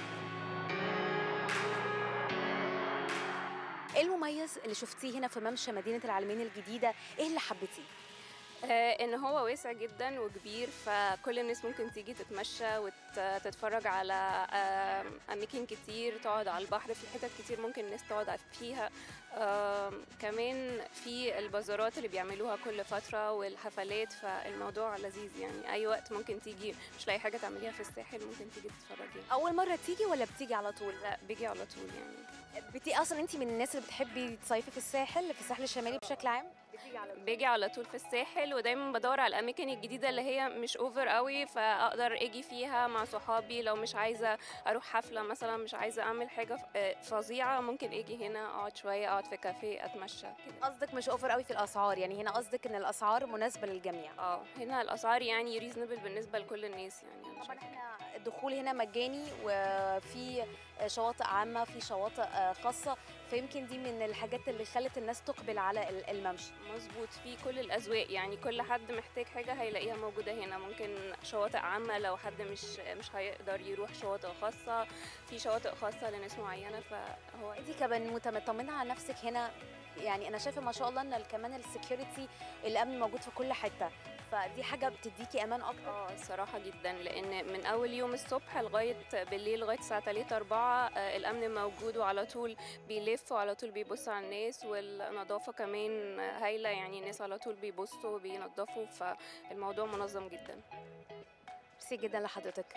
ايه المميز اللي شفتيه هنا في ممشى مدينه العلمين الجديده؟ ايه اللي حبيتيه؟ آه ان هو واسع جدا وكبير، فكل الناس ممكن تيجي تتمشى وتتفرج على آه اماكن كتير، تقعد على البحر، في حتت كتير ممكن الناس تقعد فيها. آه كمان في البازارات اللي بيعملوها كل فتره والحفلات، فالموضوع لذيذ يعني. اي وقت ممكن تيجي، مش لاقي حاجه تعمليها في الساحل ممكن تيجي تتفرجي. اول مره تيجي ولا بتيجي على طول؟ لا بيجي على طول يعني. بتي اصلا انت من الناس اللي بتحبي تصيفي في الساحل في الساحل الشمالي بشكل عام؟ بتيجي على طول؟ بيجي على طول في الساحل، ودايما بدور على الاماكن الجديده اللي هي مش اوفر قوي، فاقدر اجي فيها مع صحابي. لو مش عايزه اروح حفله مثلا، مش عايزه اعمل حاجه فظيعه، ممكن اجي هنا اقعد شويه، اقعد في كافيه اتمشى كده. قصدك مش اوفر قوي في الاسعار يعني؟ هنا قصدك ان الاسعار مناسبه للجميع؟ اه هنا الاسعار يعني ريزنبل بالنسبه لكل الناس يعني. طبعا احنا الدخول هنا مجاني، وفي شواطئ عامه، في شواطئ خاصه، فيمكن دي من الحاجات اللي خلت الناس تقبل على الممشى. مظبوط، في كل الاذواق يعني، كل حد محتاج حاجه هيلاقيها موجوده هنا. ممكن شواطئ عامه لو حد مش مش هيقدر يروح شواطئ خاصه، في شواطئ خاصه لناس معينه. فهو انت كمان مطمنه على نفسك هنا يعني؟ انا شايفه ما شاء الله ان كمان السكيورتي الامن موجود في كل حته، فدي حاجه بتديكي امان اكتر. اه الصراحه جدا، لان من اول يوم الصبح لغايه بالليل لغايه الساعه ثلاثة أربعة آه الامن موجود، وعلى طول بيلف وعلى طول بيبص على الناس، والنظافه كمان هايله يعني، الناس على طول بيبصوا وبينظفوا، فالموضوع منظم جدا. ميرسي جدا لحضرتك.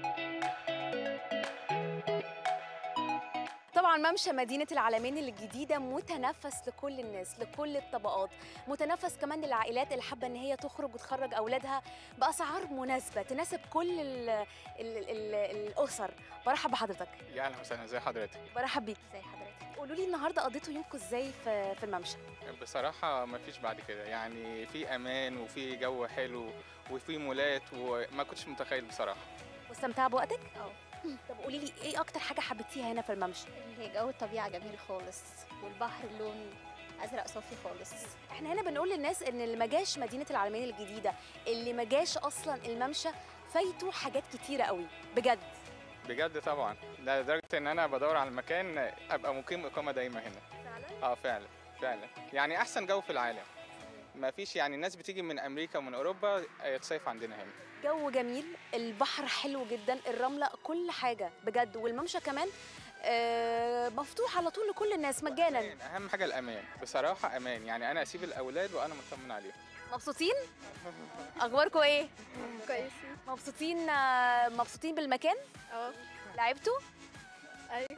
طبعا ممشى مدينة العلمين الجديدة متنفس لكل الناس، لكل الطبقات، متنفس كمان للعائلات اللي حابة ان هي تخرج وتخرج اولادها باسعار مناسبة تناسب كل ال ال ال الاسر. برحب بحضرتك. يا اهلا وسهلا، ازي حضرتك؟ برحب بيك. ازي حضرتك؟ قولوا لي النهارده قضيتوا يومكم ازاي في في الممشى؟ بصراحة ما فيش بعد كده يعني، في امان وفي جو حلو وفي مولات، وما كنتش متخيل بصراحة. واستمتع بوقتك؟ اه. طب قولي لي ايه اكتر حاجه حبيتيها هنا في الممشى؟ اللي جو الطبيعه جميل خالص، والبحر لون ازرق صافي خالص. احنا هنا بنقول للناس ان اللي ما جاش مدينه العلمين الجديده، اللي ما جاش اصلا الممشى، فايته حاجات كتيره قوي بجد. بجد طبعا، لدرجه ان انا بدور على المكان ابقى مقيم اقامه دايمه هنا. فعلا؟ اه فعلا فعلا، يعني احسن جو في العالم. ما فيش يعني، الناس بتيجي من امريكا ومن اوروبا تصيف عندنا هنا. جو جميل، البحر حلو جدا، الرمله، كل حاجه بجد، والممشى كمان آه مفتوح على طول لكل الناس مجانا. اهم حاجه الامان، بصراحه امان يعني، انا اسيب الاولاد وانا مطمن عليهم. مبسوطين؟ اخباركم ايه؟ كويسين. مبسوطين؟ مبسوطين بالمكان؟ اه. لعبتوا؟ ايوه.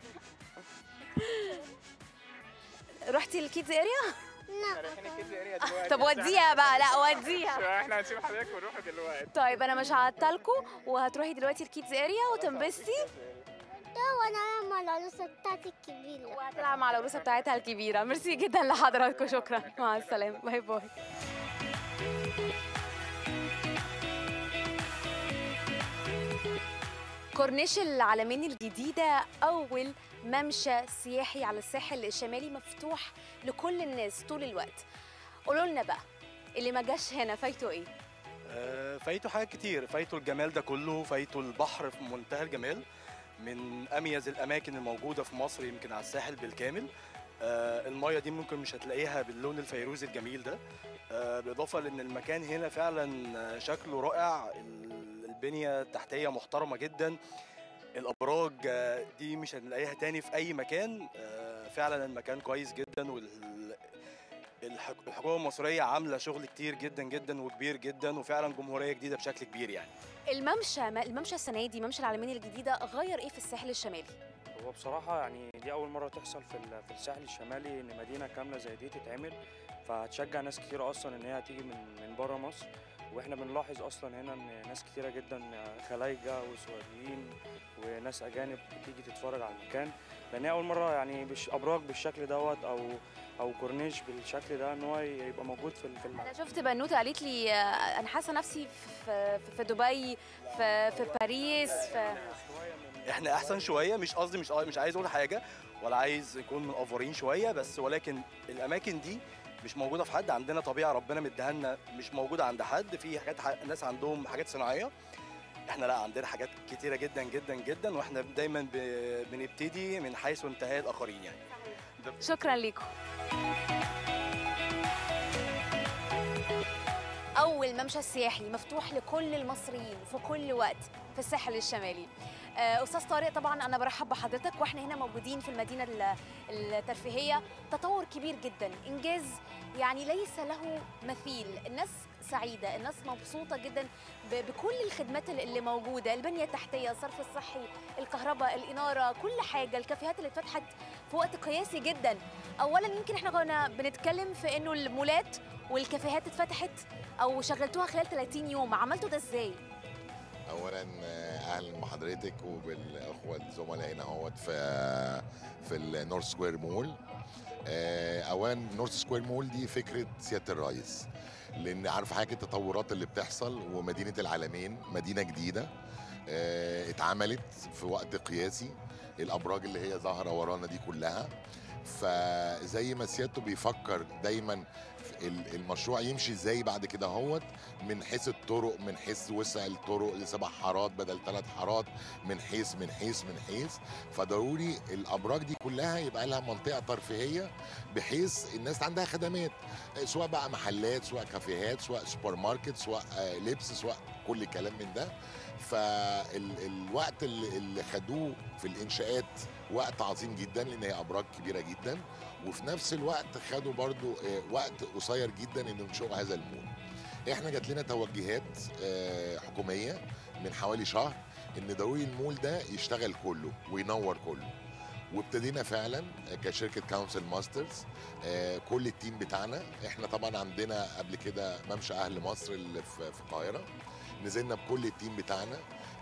رحتي الكيدز اريا؟ لا. رايحين الكيدز اريا دلوقتي. طب وديها بقى، لا وديها. احنا هنسيب حضرتك ونروح دلوقتي. طيب انا مش هعطلكم، وهتروحي دلوقتي الكيدز اريا وتنبسطي. وانا هلعب مع العروسه بتاعتي الكبيره. وهتلعب مع العروسه بتاعتها الكبيره. ميرسي جدا لحضراتكم، شكرا، مع السلامه، باي باي. كورنيش العلمين الجديدة أول ممشى سياحي على الساحل الشمالي، مفتوح لكل الناس طول الوقت. قولوا لنا بقى اللي ما جاش هنا فايته ايه؟ آه فايته حاجات كتير، فايته الجمال ده كله، فايته البحر في منتهى الجمال، من أميز الأماكن الموجودة في مصر يمكن على الساحل بالكامل. آه المية دي ممكن مش هتلاقيها باللون الفيروزي الجميل ده، آه بالإضافة لأن المكان هنا فعلا شكله رائع، البنية التحتية محترمة جدا، الأبراج دي مش هنلاقيها تاني في أي مكان. فعلا المكان كويس جدا، والحكومة المصرية عاملة شغل كتير جدا جدا وكبير جدا، وفعلا جمهورية جديدة بشكل كبير يعني. الممشى الممشى السنة دي، ممشى العلمين الجديدة، غير إيه في الساحل الشمالي؟ هو بصراحة يعني دي أول مرة تحصل في في الساحل الشمالي، إن مدينة كاملة زي دي تتعمل، فهتشجع ناس كتيرة أصلا إن هي تيجي من من بره مصر. وإحنا بنلاحظ أصلا هنا إن ناس كتيرة جدا خلايجة وسعوديين وناس أجانب بتيجي تتفرج على المكان، لأن هي أول مرة يعني بش أبراج بالشكل دوت أو أو كورنيش بالشكل ده إن هو يبقى موجود في في أنا شفت بنوتة قالت لي أنا حاسة نفسي في في دبي في في باريس في احنا احسن شويه، مش قصدي مش مش عايز اقول حاجه ولا عايز يكون منافورين شويه، بس ولكن الاماكن دي مش موجوده في حد. عندنا طبيعه ربنا مديها لنا مش موجوده عند حد. في حاجات ناس عندهم حاجات صناعيه، احنا لا عندنا حاجات كتيره جدا جدا جدا، واحنا دايما بنبتدي من حيث انتهى الاخرين يعني. شكرا لكم. أول ممشى السياحي مفتوح لكل المصريين في كل وقت في الساحل الشمالي. أستاذ طارق، طبعا أنا برحب بحضرتك، وإحنا هنا موجودين في المدينة الترفيهية. تطور كبير جدا، إنجاز يعني ليس له مثيل. الناس سعيدة، الناس مبسوطة جدا بكل الخدمات اللي موجودة، البنية التحتية، الصرف الصحي، الكهرباء، الإنارة، كل حاجة. الكافيهات اللي اتفتحت في وقت قياسي جدا. أولا يمكن إحنا كنا بنتكلم في إنه المولات والكافيهات اتفتحت أو شغلتوها خلال ثلاثين يوم، عملتوا ده إزاي؟ اولا اهلا بحضرتك وبالاخوه الزملاء هنا اهوت في في النورث سكوير مول. اولا نورث سكوير مول دي فكره سياده الرئيس، لان عارف حاجه التطورات اللي بتحصل، ومدينه العالمين مدينه جديده اتعملت في وقت قياسي. الابراج اللي هي ظاهره ورانا دي كلها، فزي ما سيادته بيفكر دايما المشروع يمشي ازاي بعد كده هوت، من حيث الطرق، من حيث وسع الطرق لسبع حارات بدل ثلاث حارات، من حيث من حيث من حيث فضروري الابراج دي كلها يبقى لها منطقه ترفيهيه، بحيث الناس عندها خدمات، سواء بقى محلات، سواء كافيهات، سواء سوبر ماركت، سواء لبس، سواء كل الكلام من ده. فالوقت اللي خدوه في الانشاءات وقت عظيم جدا، لان هي ابراج كبيره جدا، وفي نفس الوقت خدوا برضو وقت قصير جدا ان ينشئوا هذا المول. احنا جات لنا توجيهات حكوميه من حوالي شهر ان ضروري المول ده يشتغل كله وينور كله، وابتدينا فعلا كشركه كونسل ماسترز. كل التيم بتاعنا، احنا طبعا عندنا قبل كده ممشى اهل مصر اللي في القاهره، نزلنا بكل التيم بتاعنا،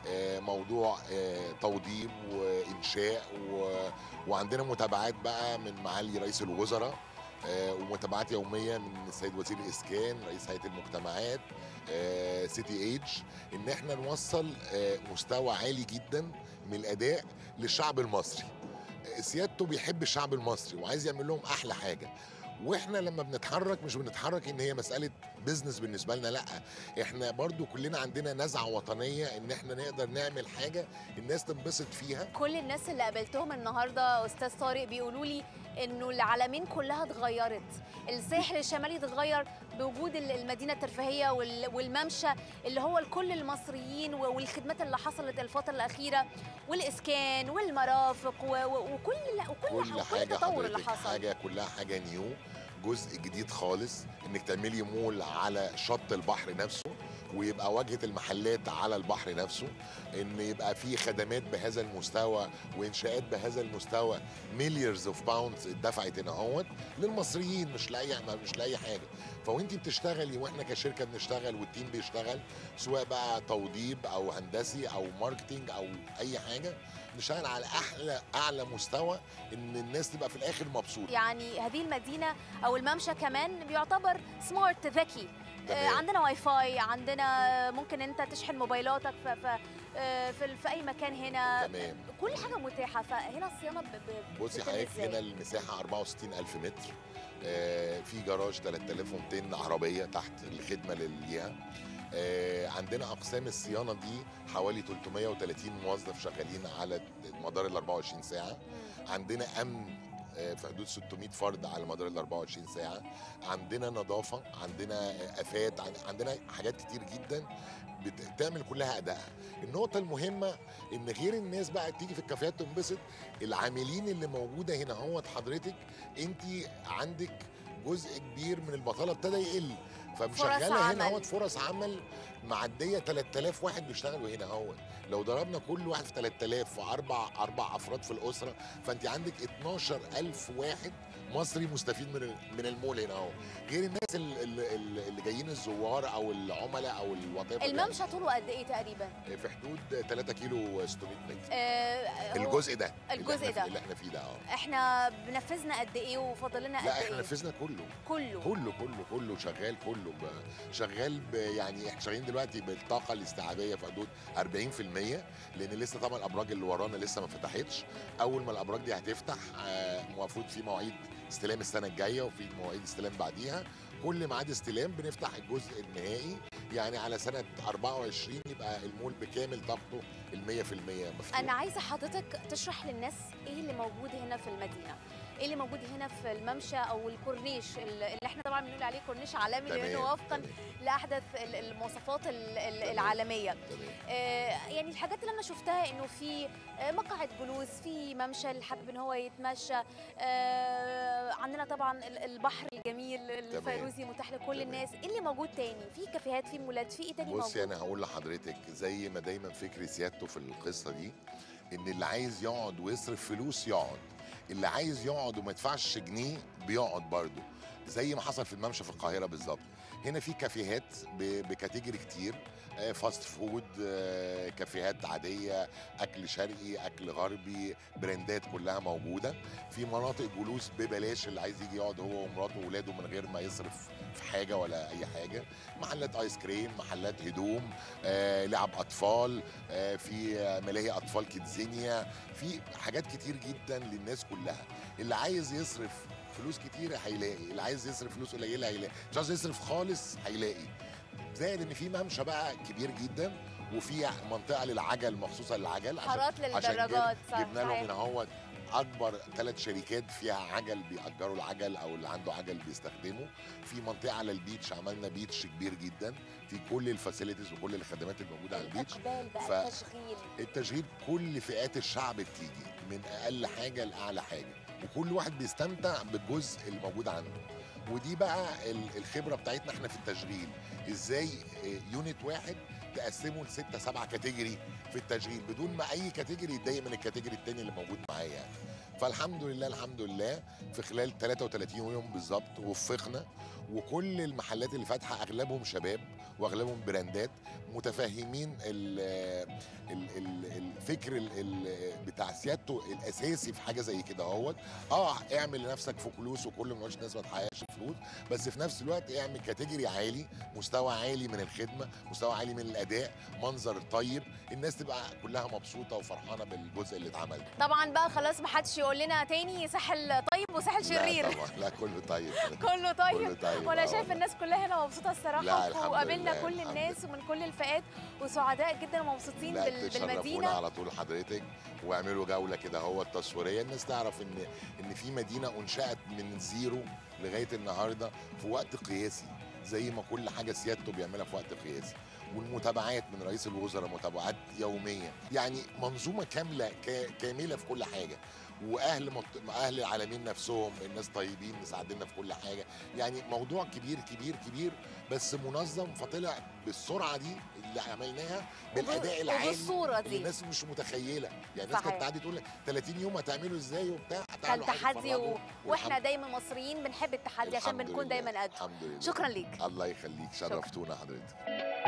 موضوع توضيب وانشاء، وعندنا متابعات بقى من معالي رئيس الوزراء، ومتابعات يوميه من السيد وزير الاسكان، رئيس هيئه المجتمعات، سيتي ايج، ان احنا نوصل مستوى عالي جدا من الاداء للشعب المصري. سيادته بيحب الشعب المصري وعايز يعمل لهم احلى حاجه، واحنا لما بنتحرك مش بنتحرك ان هي مساله بيزنس بالنسبه لنا، لا، احنا برضو كلنا عندنا نزعه وطنيه ان احنا نقدر نعمل حاجه الناس تنبسط فيها. كل الناس اللي قابلتهم النهارده استاذ طارق بيقولوا لي انه العالمين كلها اتغيرت، الساحل الشمالي اتغير بوجود المدينه الترفيهيه والممشى اللي هو لكل المصريين، والخدمات اللي حصلت الفتره الاخيره، والاسكان والمرافق وكل وكل كل حاجه التطور اللي حصل، حاجه كلها حاجه نيو، جزء جديد خالص، انك تعملي مول على شط البحر نفسه، ويبقى واجهه المحلات على البحر نفسه، ان يبقى في خدمات بهذا المستوى وانشاءات بهذا المستوى، مليارز اوف باوندز اتدفعت هنا اهوت للمصريين، مش لاي مش لاي حاجه. فوانت بتشتغلي واحنا كشركه بنشتغل والتيم بيشتغل، سواء بقى توضيب او هندسي او ماركتينج او اي حاجه، نشتغل على احلى اعلى مستوى ان الناس تبقى في الاخر مبسوطه. يعني هذه المدينه او الممشى كمان بيعتبر سمارت ذكي، عندنا واي فاي، عندنا ممكن انت تشحن موبايلاتك في في, في اي مكان هنا، تمام. كل حاجه متاحه. فهنا الصيانه بصي حضرتك، هنا المساحه أربعة وستين ألف متر، آه في جراج ثلاثة آلاف ومئتين عربيه تحت الخدمه اللي ليها، آه عندنا اقسام الصيانه دي حوالي ثلاثمئة وثلاثين موظف شغالين على مدار ال أربعة وعشرين ساعه، عندنا امن في حدود ستمئة فرد على مدار ال أربعة وعشرين ساعه، عندنا نظافه، عندنا افات، عندنا حاجات كتير جدا بتعمل كلها ادائها. النقطه المهمه ان غير الناس بقى تيجي في الكافيهات تنبسط، العاملين اللي موجوده هنا اهوت حضرتك، انت عندك جزء كبير من البطاله ابتدى يقل، فمشغله هنا اهوت فرص عمل معديه ثلاثة آلاف واحد بيشتغلوا هنا اهوت. لو ضربنا كل واحد في ثلاثة آلاف في اربع اربع افراد في الاسره، فانت عندك اتناشر ألف واحد مصري مستفيد من من المول هنا اهو، غير الناس اللي, اللي جايين الزوار او العملاء او الوطيفه. الممشى طوله قد ايه تقريبا؟ في حدود ثلاثة كيلو ستمية متر. آه الجزء ده الجزء اللي ده اللي احنا فيه ده اه. احنا بنفذنا قد ايه وفاضل لنا قد ايه؟ لا احنا نفذنا كله كله كله كله كله شغال كله شغال يعني احنا شغالين دلوقتي بالطاقه الاستيعابيه في حدود أربعين في المية، لان لسه طبعا الابراج اللي ورانا لسه ما فتحتش. اول ما الابراج دي هتفتح المفروض في مواعيد استلام السنه الجايه وفي مواعيد استلام بعديها. كل ميعاد استلام بنفتح الجزء النهائي، يعني على سنه أربعة وعشرين يبقى المول بكامل طاقته ال مية في المية مفتوح. انا عايزه حضرتك تشرح للناس ايه اللي موجود هنا في المدينه، ايه اللي موجود هنا في الممشى او الكورنيش اللي احنا طبعا بنقول عليه كورنيش عالمي لانه وفقا لاحدث المواصفات العالميه. آه يعني الحاجات اللي انا شفتها انه في مقاعد جلوس، في ممشى اللي حابب ان هو يتمشى، آه عندنا طبعا البحر الجميل الفيروزي متاح لكل تمام. الناس. ايه اللي موجود تاني؟ في كافيهات، في مولات، في ايه تاني موجود؟ بصي انا هقول لحضرتك زي ما دايما فكري سيادته في القصه دي، ان اللي عايز يقعد ويصرف فلوس يقعد، اللي عايز يقعد وما يدفعش جنيه بيقعد برضه، زي ما حصل في الممشى في القاهره بالظبط. هنا في كافيهات بكاتيجوري كتير، فاست فود، كافيهات عاديه، اكل شرقي، اكل غربي، براندات كلها موجوده. في مناطق جلوس ببلاش اللي عايز يجي يقعد هو ومراته واولاده من غير ما يصرف في حاجه ولا اي حاجه. محلات ايس كريم، محلات هدوم، آه، لعب اطفال، آه، في ملاهي اطفال كيدزينيا، في حاجات كتير جدا للناس كلها. اللي عايز يصرف فلوس كتير هيلاقي، اللي عايز يصرف فلوس قليله هيلاقي، مش عايز يصرف خالص هيلاقي. زائد ان في ممشى بقى كبير جدا وفي منطقه للعجل مخصوصه للعجل، حارات للدراجات. صح، جبنا لهم هنا هو اكبر ثلاث شركات فيها عجل بيأجروا العجل او اللي عنده عجل بيستخدمه. في منطقه على البيتش عملنا بيتش كبير جدا في كل الفاسيلتيز وكل الخدمات الموجوده على البيتش. ف... التشغيل التشغيل كل فئات الشعب بتيجي من اقل حاجه لاعلى حاجه، وكل واحد بيستمتع بالجزء اللي موجود عنده. ودي بقى الخبره بتاعتنا احنا في التشغيل، ازاي يونت واحد تقسمه لستة سبعة كاتيجوري في التشغيل بدون ما اي كاتيجوري يتضايق من الكاتيجوري التاني اللي موجود معايا يعني. فالحمد لله الحمد لله في خلال ثلاثة وثلاثين يوم بالظبط وفقنا، وكل المحلات اللي فاتحه اغلبهم شباب واغلبهم براندات متفاهمين الفكر بتاع سيادته الاساسي في حاجه زي كده اهوت. اه اعمل لنفسك فلوس وكل ما الناس ما تحققش فلوس، بس في نفس الوقت اعمل كاتيجوري عالي، مستوى عالي من الخدمه، مستوى عالي من الاداء، منظر طيب، الناس تبقى كلها مبسوطه وفرحانه بالجزء اللي اتعمل. طبعا بقى خلاص ما حدش يقول لنا تاني ساحل طيب وساحل شرير. لا طبعا، لا كله طيب كله طيب, كله طيب. وانا شايف الناس كلها هنا مبسوطه الصراحه، وقابلنا لله. كل الناس ومن كل الفئات وسعداء جدا ومبسوطين بالمدينه. على طول حضرتك واعملوا جوله كده هو التصويريه، الناس تعرف ان ان في مدينه انشأت من زيرو لغايه النهارده في وقت قياسي، زي ما كل حاجه سيادته بيعملها في وقت قياسي. والمتابعات من رئيس الوزراء متابعات يوميه، يعني منظومه كامله كامله في كل حاجه. واهل مط... اهل العالمين نفسهم الناس طيبين مساعديننا في كل حاجه، يعني موضوع كبير كبير كبير بس منظم، فطلع بالسرعه دي اللي عملناها بالاداء العالي وبالصوره دي الناس مش متخيله. يعني الناس كانت قاعده تقول لك ثلاثين يوم هتعملوا ازاي وبتاع، كان تحدي و... واحنا دايما مصريين بنحب التحدي عشان بنكون دايما قد. شكرا ليك. الله يخليك، شرفتونا حضرتك.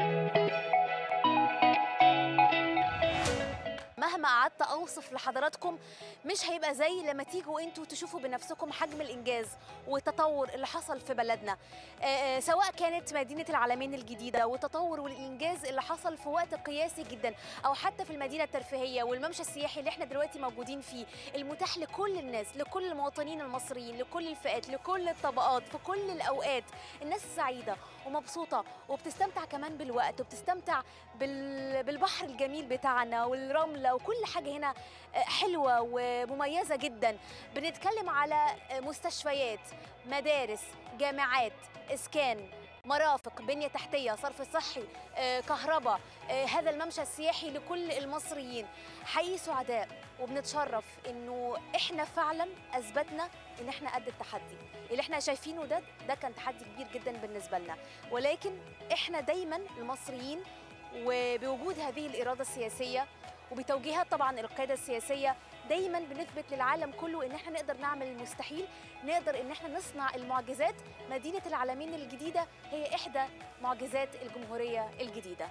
مهما قعدت اوصف لحضراتكم مش هيبقى زي لما تيجوا انتوا تشوفوا بنفسكم حجم الانجاز والتطور اللي حصل في بلدنا، آه سواء كانت مدينه العلمين الجديده والتطور والانجاز اللي حصل في وقت قياسي جدا، او حتى في المدينه الترفيهيه والممشى السياحي اللي احنا دلوقتي موجودين فيه، المتاح لكل الناس، لكل المواطنين المصريين، لكل الفئات، لكل الطبقات، في كل الاوقات. الناس سعيده ومبسوطه وبتستمتع كمان بالوقت، وبتستمتع بالبحر الجميل بتاعنا والرمله، وكل حاجه هنا حلوه ومميزه جدا. بنتكلم على مستشفيات، مدارس، جامعات، اسكان، مرافق، بنية تحتية، صرف صحي، آه، كهرباء، آه، هذا الممشى السياحي لكل المصريين. حقيقي سعداء وبنتشرف انه احنا فعلا اثبتنا ان احنا قد التحدي اللي احنا شايفينه. ده ده كان تحدي كبير جدا بالنسبه لنا، ولكن احنا دايما المصريين وبوجود هذه الاراده السياسيه وبتوجيهات طبعا القياده السياسيه دايما بنثبت للعالم كله ان احنا نقدر نعمل المستحيل، نقدر ان احنا نصنع المعجزات. مدينه العالمين الجديده هي احدى معجزات الجمهوريه الجديده.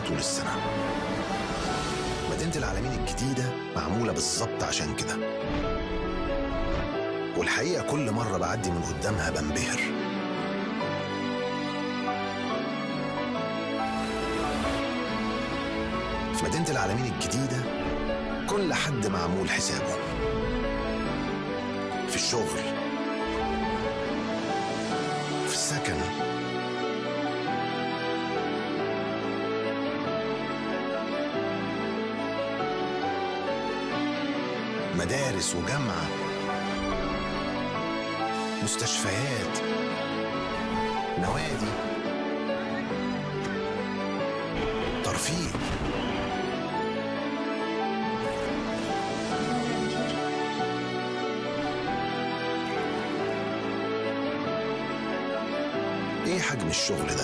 طول السنة. مدينة العالمين الجديدة معمولة بالظبط عشان كده، والحقيقة كل مرة بعدي من قدامها بنبهر. في مدينة العالمين الجديدة كل حد معمول حسابه، في الشغل، في السكن، مدارس وجامعة، مستشفيات، نوادي، ترفيه. ايه حجم الشغل ده؟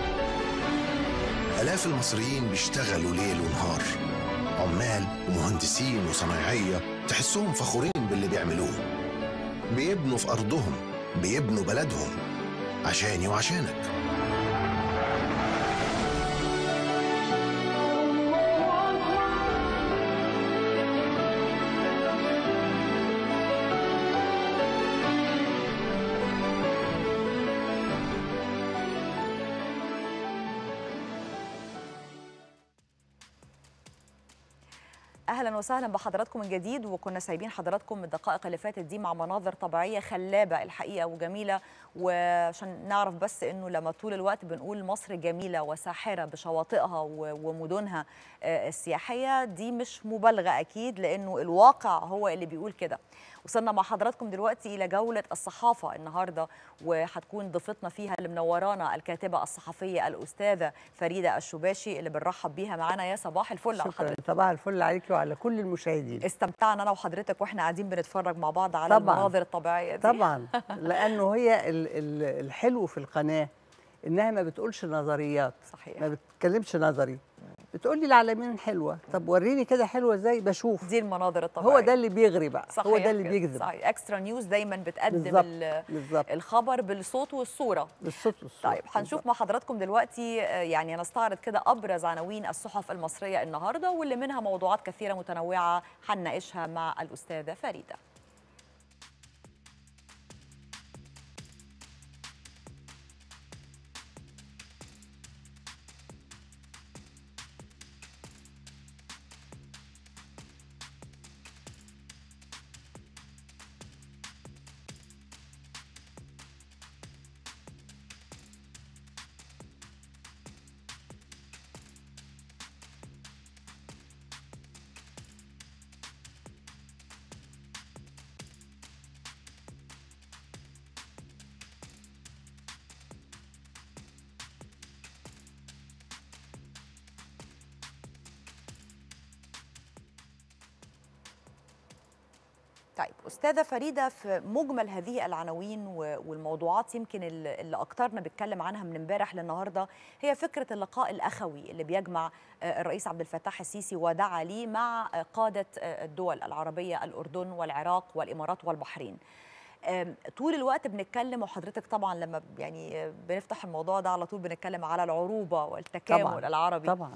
آلاف المصريين بيشتغلوا ليل ونهار، عمال ومهندسين وصنايعية تحسهم فخورين باللي بيعملوه. بيبنوا في أرضهم، بيبنوا بلدهم، عشاني وعشانك. اهلا وسهلا بحضراتكم من جديد، وكنا سايبين حضراتكم من الدقائق اللي فاتت دي مع مناظر طبيعيه خلابه الحقيقه وجميله، وعشان نعرف بس انه لما طول الوقت بنقول مصر جميله وساحره بشواطئها ومدنها السياحيه، دي مش مبالغه اكيد، لانه الواقع هو اللي بيقول كده. وصلنا مع حضراتكم دلوقتي الى جوله الصحافه النهارده، وهتكون ضيفتنا فيها اللي منورانا الكاتبه الصحفيه الاستاذه فريده الشباشي اللي بنرحب بيها معانا. يا صباح الفل على حضرتك. صباح الفل عليكي وعلى كل المشاهدين. استمتعنا انا وحضرتك واحنا قاعدين بنتفرج مع بعض على طبعًا. المناظر الطبيعيه دي طبعا لانه هي الحلو في القناه انها ما بتقولش نظريات. صحيح. ما بتتكلمش نظري، بتقولي العالمين حلوه، طب وريني كده حلوه ازاي، بشوف. دي المناظر الطبيعيه، هو ده اللي بيغري بقى. صحيح. هو ده اللي بيجذب. صحيح. اكسترا نيوز دايما بتقدم بالزبط. بالزبط. الخبر بالصوت والصوره. بالصوت والصوره. طيب هنشوف مع حضراتكم دلوقتي، يعني هنستعرض كده ابرز عناوين الصحف المصريه النهارده، واللي منها موضوعات كثيره متنوعه هنناقشها مع الاستاذه فريده. طيب أستاذة فريدة، في مجمل هذه العناوين والموضوعات يمكن اللي أكترنا بيتكلم عنها من امبارح للنهاردة هي فكرة اللقاء الأخوي اللي بيجمع الرئيس عبد الفتاح السيسي ودعا ليه مع قادة الدول العربية الأردن والعراق والإمارات والبحرين. طول الوقت بنتكلم، وحضرتك طبعا لما يعني بنفتح الموضوع ده على طول بنتكلم على العروبة والتكامل طبعًا. العربي طبعا.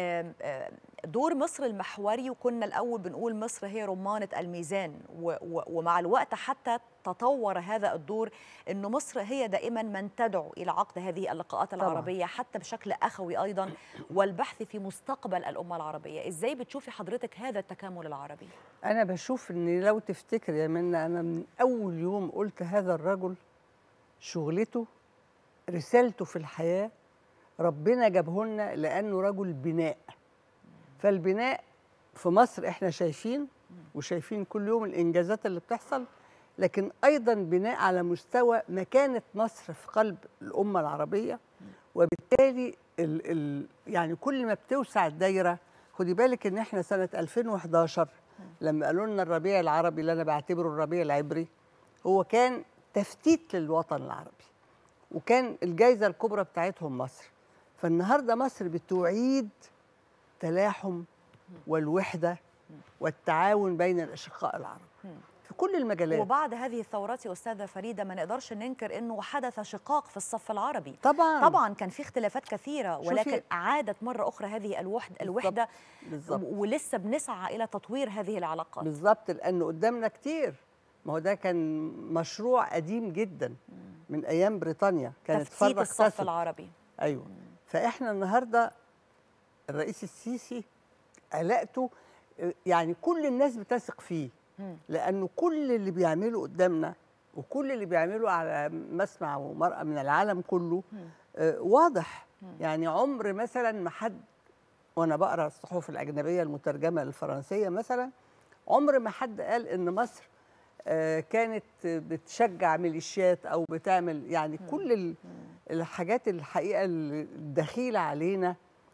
دور مصر المحوري، وكنا الأول بنقول مصر هي رمانة الميزان، ومع الوقت حتى تطور هذا الدور أنه مصر هي دائما من تدعو إلى عقد هذه اللقاءات العربية طبعًا. حتى بشكل أخوي أيضا، والبحث في مستقبل الأمة العربية. إزاي بتشوفي حضرتك هذا التكامل العربي؟ أنا بشوف أن لو تفتكر يا منى، أنا من أول يوم قلت هذا الرجل شغلته رسالته في الحياة ربنا جابه لنا لأنه رجل بناء. فالبناء في مصر احنا شايفين وشايفين كل يوم الإنجازات اللي بتحصل، لكن أيضا بناء على مستوى مكانة مصر في قلب الأمة العربية. وبالتالي ال ال يعني كل ما بتوسع الدايرة، خدي بالك إن احنا سنة ألفين وإحداشر لما قالوا لنا الربيع العربي، اللي أنا بعتبره الربيع العبري، هو كان تفتيت للوطن العربي، وكان الجائزة الكبرى بتاعتهم مصر. فالنهاردة مصر بتعيد تلاحم والوحدة والتعاون بين الأشقاء العرب في كل المجالات. وبعد هذه الثورات يا أستاذة فريدة ما نقدرش ننكر أنه حدث شقاق في الصف العربي. طبعا طبعا كان في اختلافات كثيرة، ولكن عادت مرة أخرى هذه الوحدة, الوحدة بالزبط. ولسه بنسعى إلى تطوير هذه العلاقات. بالظبط، لأنه قدامنا كتير. ما هو ده كان مشروع قديم جدا من أيام بريطانيا، كانت تفتيت الصف العربي. أيوه. فإحنا النهاردة الرئيس السيسي علاقته يعني كل الناس بتثق فيه، لأنه كل اللي بيعمله قدامنا وكل اللي بيعمله على مسمع ومرأة من العالم كله آه واضح. يعني عمر مثلا ما حد، وأنا بقرأ الصحف الأجنبية المترجمة للفرنسية مثلا، عمر ما حد قال إن مصر آه كانت بتشجع ميليشيات أو بتعمل يعني كل الحاجات الحقيقة الدخيلة علينا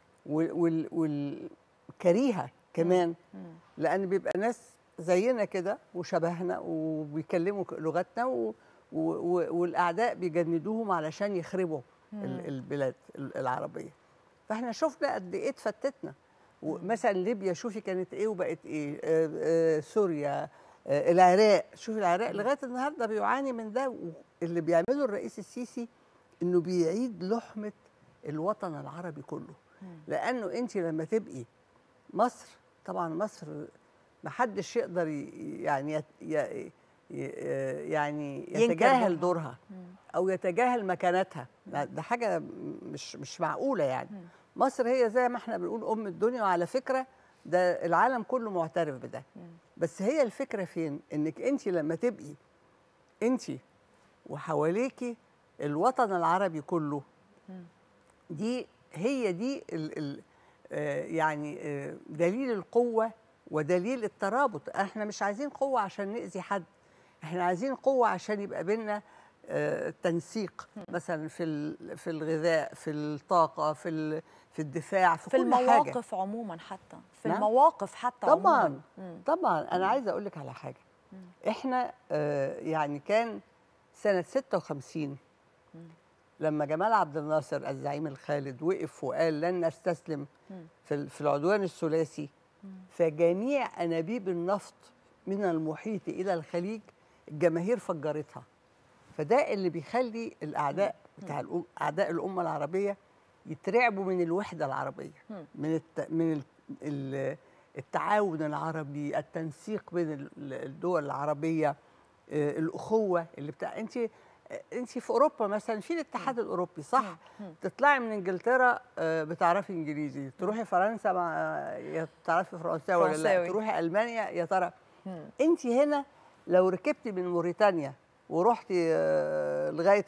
والكريهة كمان، لأن بيبقى ناس زينا كده وشبهنا وبيكلموا لغتنا و... و... والأعداء بيجندوهم علشان يخربوا البلاد العربية. فاحنا شفنا قد ايه اتفتتنا. مثلا ليبيا شوفي كانت ايه وبقت ايه، آآ آآ سوريا، آآ العراق، شوفي العراق لغايه النهارده بيعاني من ده. اللي بيعمله الرئيس السيسي انه بيعيد لحمه الوطن العربي كله، لانه انت لما تبقي مصر، طبعا مصر ما حدش يقدر يعني يعني يتجاهل دورها او يتجاهل مكانتها، ده حاجه مش مش معقوله يعني. مصر هي زي ما احنا بنقول ام الدنيا، وعلى فكره ده العالم كله معترف بده. بس هي الفكره فين؟ انك انت لما تبقي انت وحواليكي الوطن العربي كله، دي هي دي ال ال آه يعني آه دليل القوه ودليل الترابط. احنا مش عايزين قوه عشان نأذي حد، احنا عايزين قوه عشان يبقى بينا آه تنسيق، مثلا في في الغذاء، في الطاقه، في في الدفاع، في, في كل المواقف حاجة. عموما، حتى في نعم؟ المواقف حتى طبعا عموما. طبعا انا عايزه اقول لك على حاجه. احنا آه يعني كان سنه ستة وخمسين لما جمال عبد الناصر الزعيم الخالد وقف وقال لن نستسلم في في العدوان الثلاثي، فجميع انابيب النفط من المحيط الى الخليج الجماهير فجرتها. فده اللي بيخلي الاعداء بتاع الأم اعداء الامه العربيه يترعبوا من الوحده العربيه، من الت... من ال... التعاون العربي، التنسيق بين الدول العربيه، الاخوه اللي بتاع انت انت في اوروبا مثلا في الاتحاد الاوروبي، صح؟ تطلعي من انجلترا بتعرفي انجليزي، تروحي فرنسا يا بتعرفي فرنساوي ولا لا، تروحي المانيا يا ترى. انت هنا لو ركبتي من موريتانيا ورحتي لغايه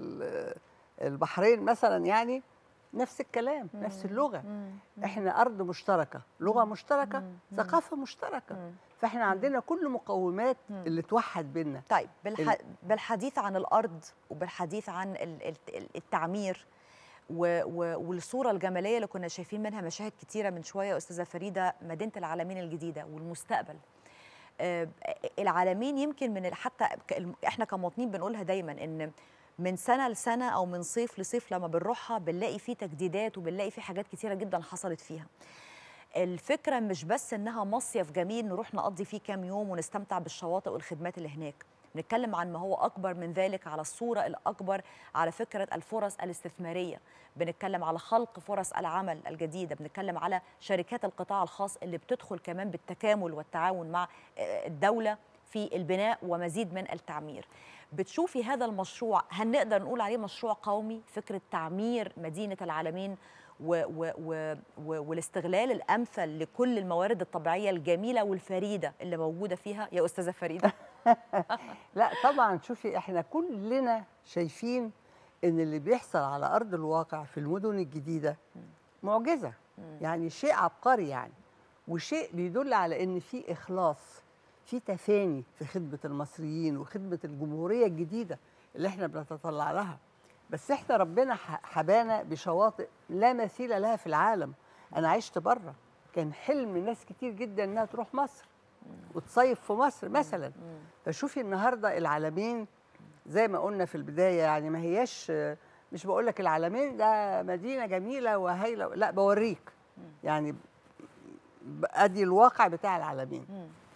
البحرين مثلا، يعني نفس الكلام، مم. نفس اللغه. مم. احنا ارض مشتركه، لغه مشتركه، مم. ثقافه مشتركه. مم. فاحنا عندنا كل مقومات مم. اللي توحد بينا. طيب بالح... ال... بالحديث عن الارض وبالحديث عن التعمير و... و... والصوره الجماليه اللي كنا شايفين منها مشاهد كتيره من شويه استاذه فريده، مدينه العالمين الجديده والمستقبل. آه العالمين يمكن من حتى احنا كمواطنين بنقولها دايما ان من سنة لسنة أو من صيف لصيف لما بنروحها بنلاقي فيه تجديدات وبنلاقي فيه حاجات كتيرة جدا حصلت فيها. الفكرة مش بس إنها مصيف جميل نروح نقضي فيه كام يوم ونستمتع بالشواطئ والخدمات اللي هناك، بنتكلم عن ما هو أكبر من ذلك، على الصورة الأكبر، على فكرة الفرص الاستثمارية، بنتكلم على خلق فرص العمل الجديدة، بنتكلم على شركات القطاع الخاص اللي بتدخل كمان بالتكامل والتعاون مع الدولة في البناء ومزيد من التعمير. بتشوفي هذا المشروع هل نقدر نقول عليه مشروع قومي، فكرة تعمير مدينة العالمين و و و و والاستغلال الأمثل لكل الموارد الطبيعية الجميلة والفريدة اللي موجودة فيها يا أستاذة فريدة؟ لا طبعا، شوفي احنا كلنا شايفين ان اللي بيحصل على أرض الواقع في المدن الجديدة معجزة، يعني شيء عبقري يعني، وشيء بيدل على ان في إخلاص، في تفاني في خدمة المصريين وخدمة الجمهورية الجديدة اللي احنا بنتطلع لها. بس احنا ربنا حبانا بشواطئ لا مثيل لها في العالم. انا عشت بره، كان حلم ناس كتير جدا انها تروح مصر وتصيف في مصر مثلا. فشوفي النهارده العالمين زي ما قلنا في البداية، يعني ما هياش، مش بقول لك العالمين ده مدينة جميلة وهايلة، لا بوريك يعني ادي الواقع بتاع العالمين.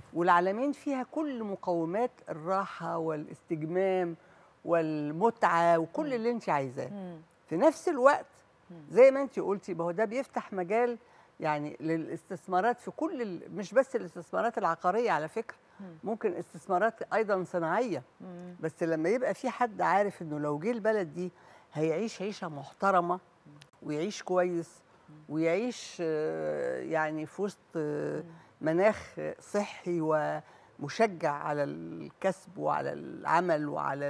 والعلمين فيها كل مقومات الراحه والاستجمام والمتعه وكل اللي انت عايزاه. في نفس الوقت زي ما انت قلتي، ما هو ده بيفتح مجال يعني للاستثمارات في كل، مش بس الاستثمارات العقاريه على فكره، ممكن استثمارات ايضا صناعيه. بس لما يبقى في حد عارف انه لو جه البلد دي هيعيش عيشه محترمه ويعيش كويس ويعيش يعني في وسط مناخ صحي ومشجع على الكسب وعلى العمل وعلى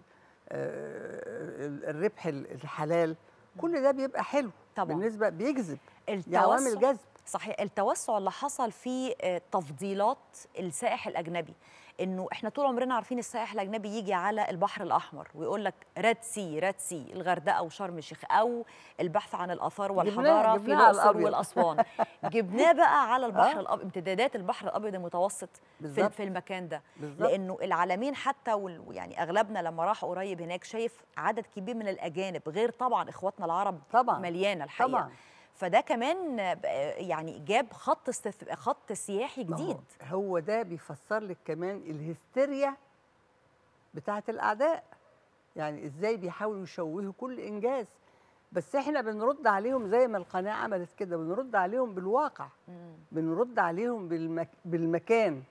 الربح الحلال، كل ده بيبقى حلو طبعا. بالنسبه بيجذب عوامل جذب. صحيح. التوسع اللي حصل في تفضيلات السائح الاجنبي، انه احنا طول عمرنا عارفين السائح الاجنبي يجي على البحر الاحمر ويقول لك ريد سي ريد سي الغردقه وشرم الشيخ، او البحث عن الاثار والحضاره في الاقصر والاسوان. جبناه بقى على البحر الابيض، امتدادات البحر الابيض المتوسط في, في المكان ده بالزبط. لانه العالمين حتى يعني اغلبنا لما راح قريب هناك شايف عدد كبير من الاجانب، غير طبعا اخواتنا العرب طبعا مليانه الحقيقه طبعا. فده كمان يعني جاب خط استث... خط سياحي جديد. هو, هو ده بيفسر لك كمان الهستيريا بتاعه الاعداء، يعني ازاي بيحاولوا يشوهوا كل انجاز، بس احنا بنرد عليهم زي ما القناه عملت كده، بنرد عليهم بالواقع. مم. بنرد عليهم بالمك... بالمكان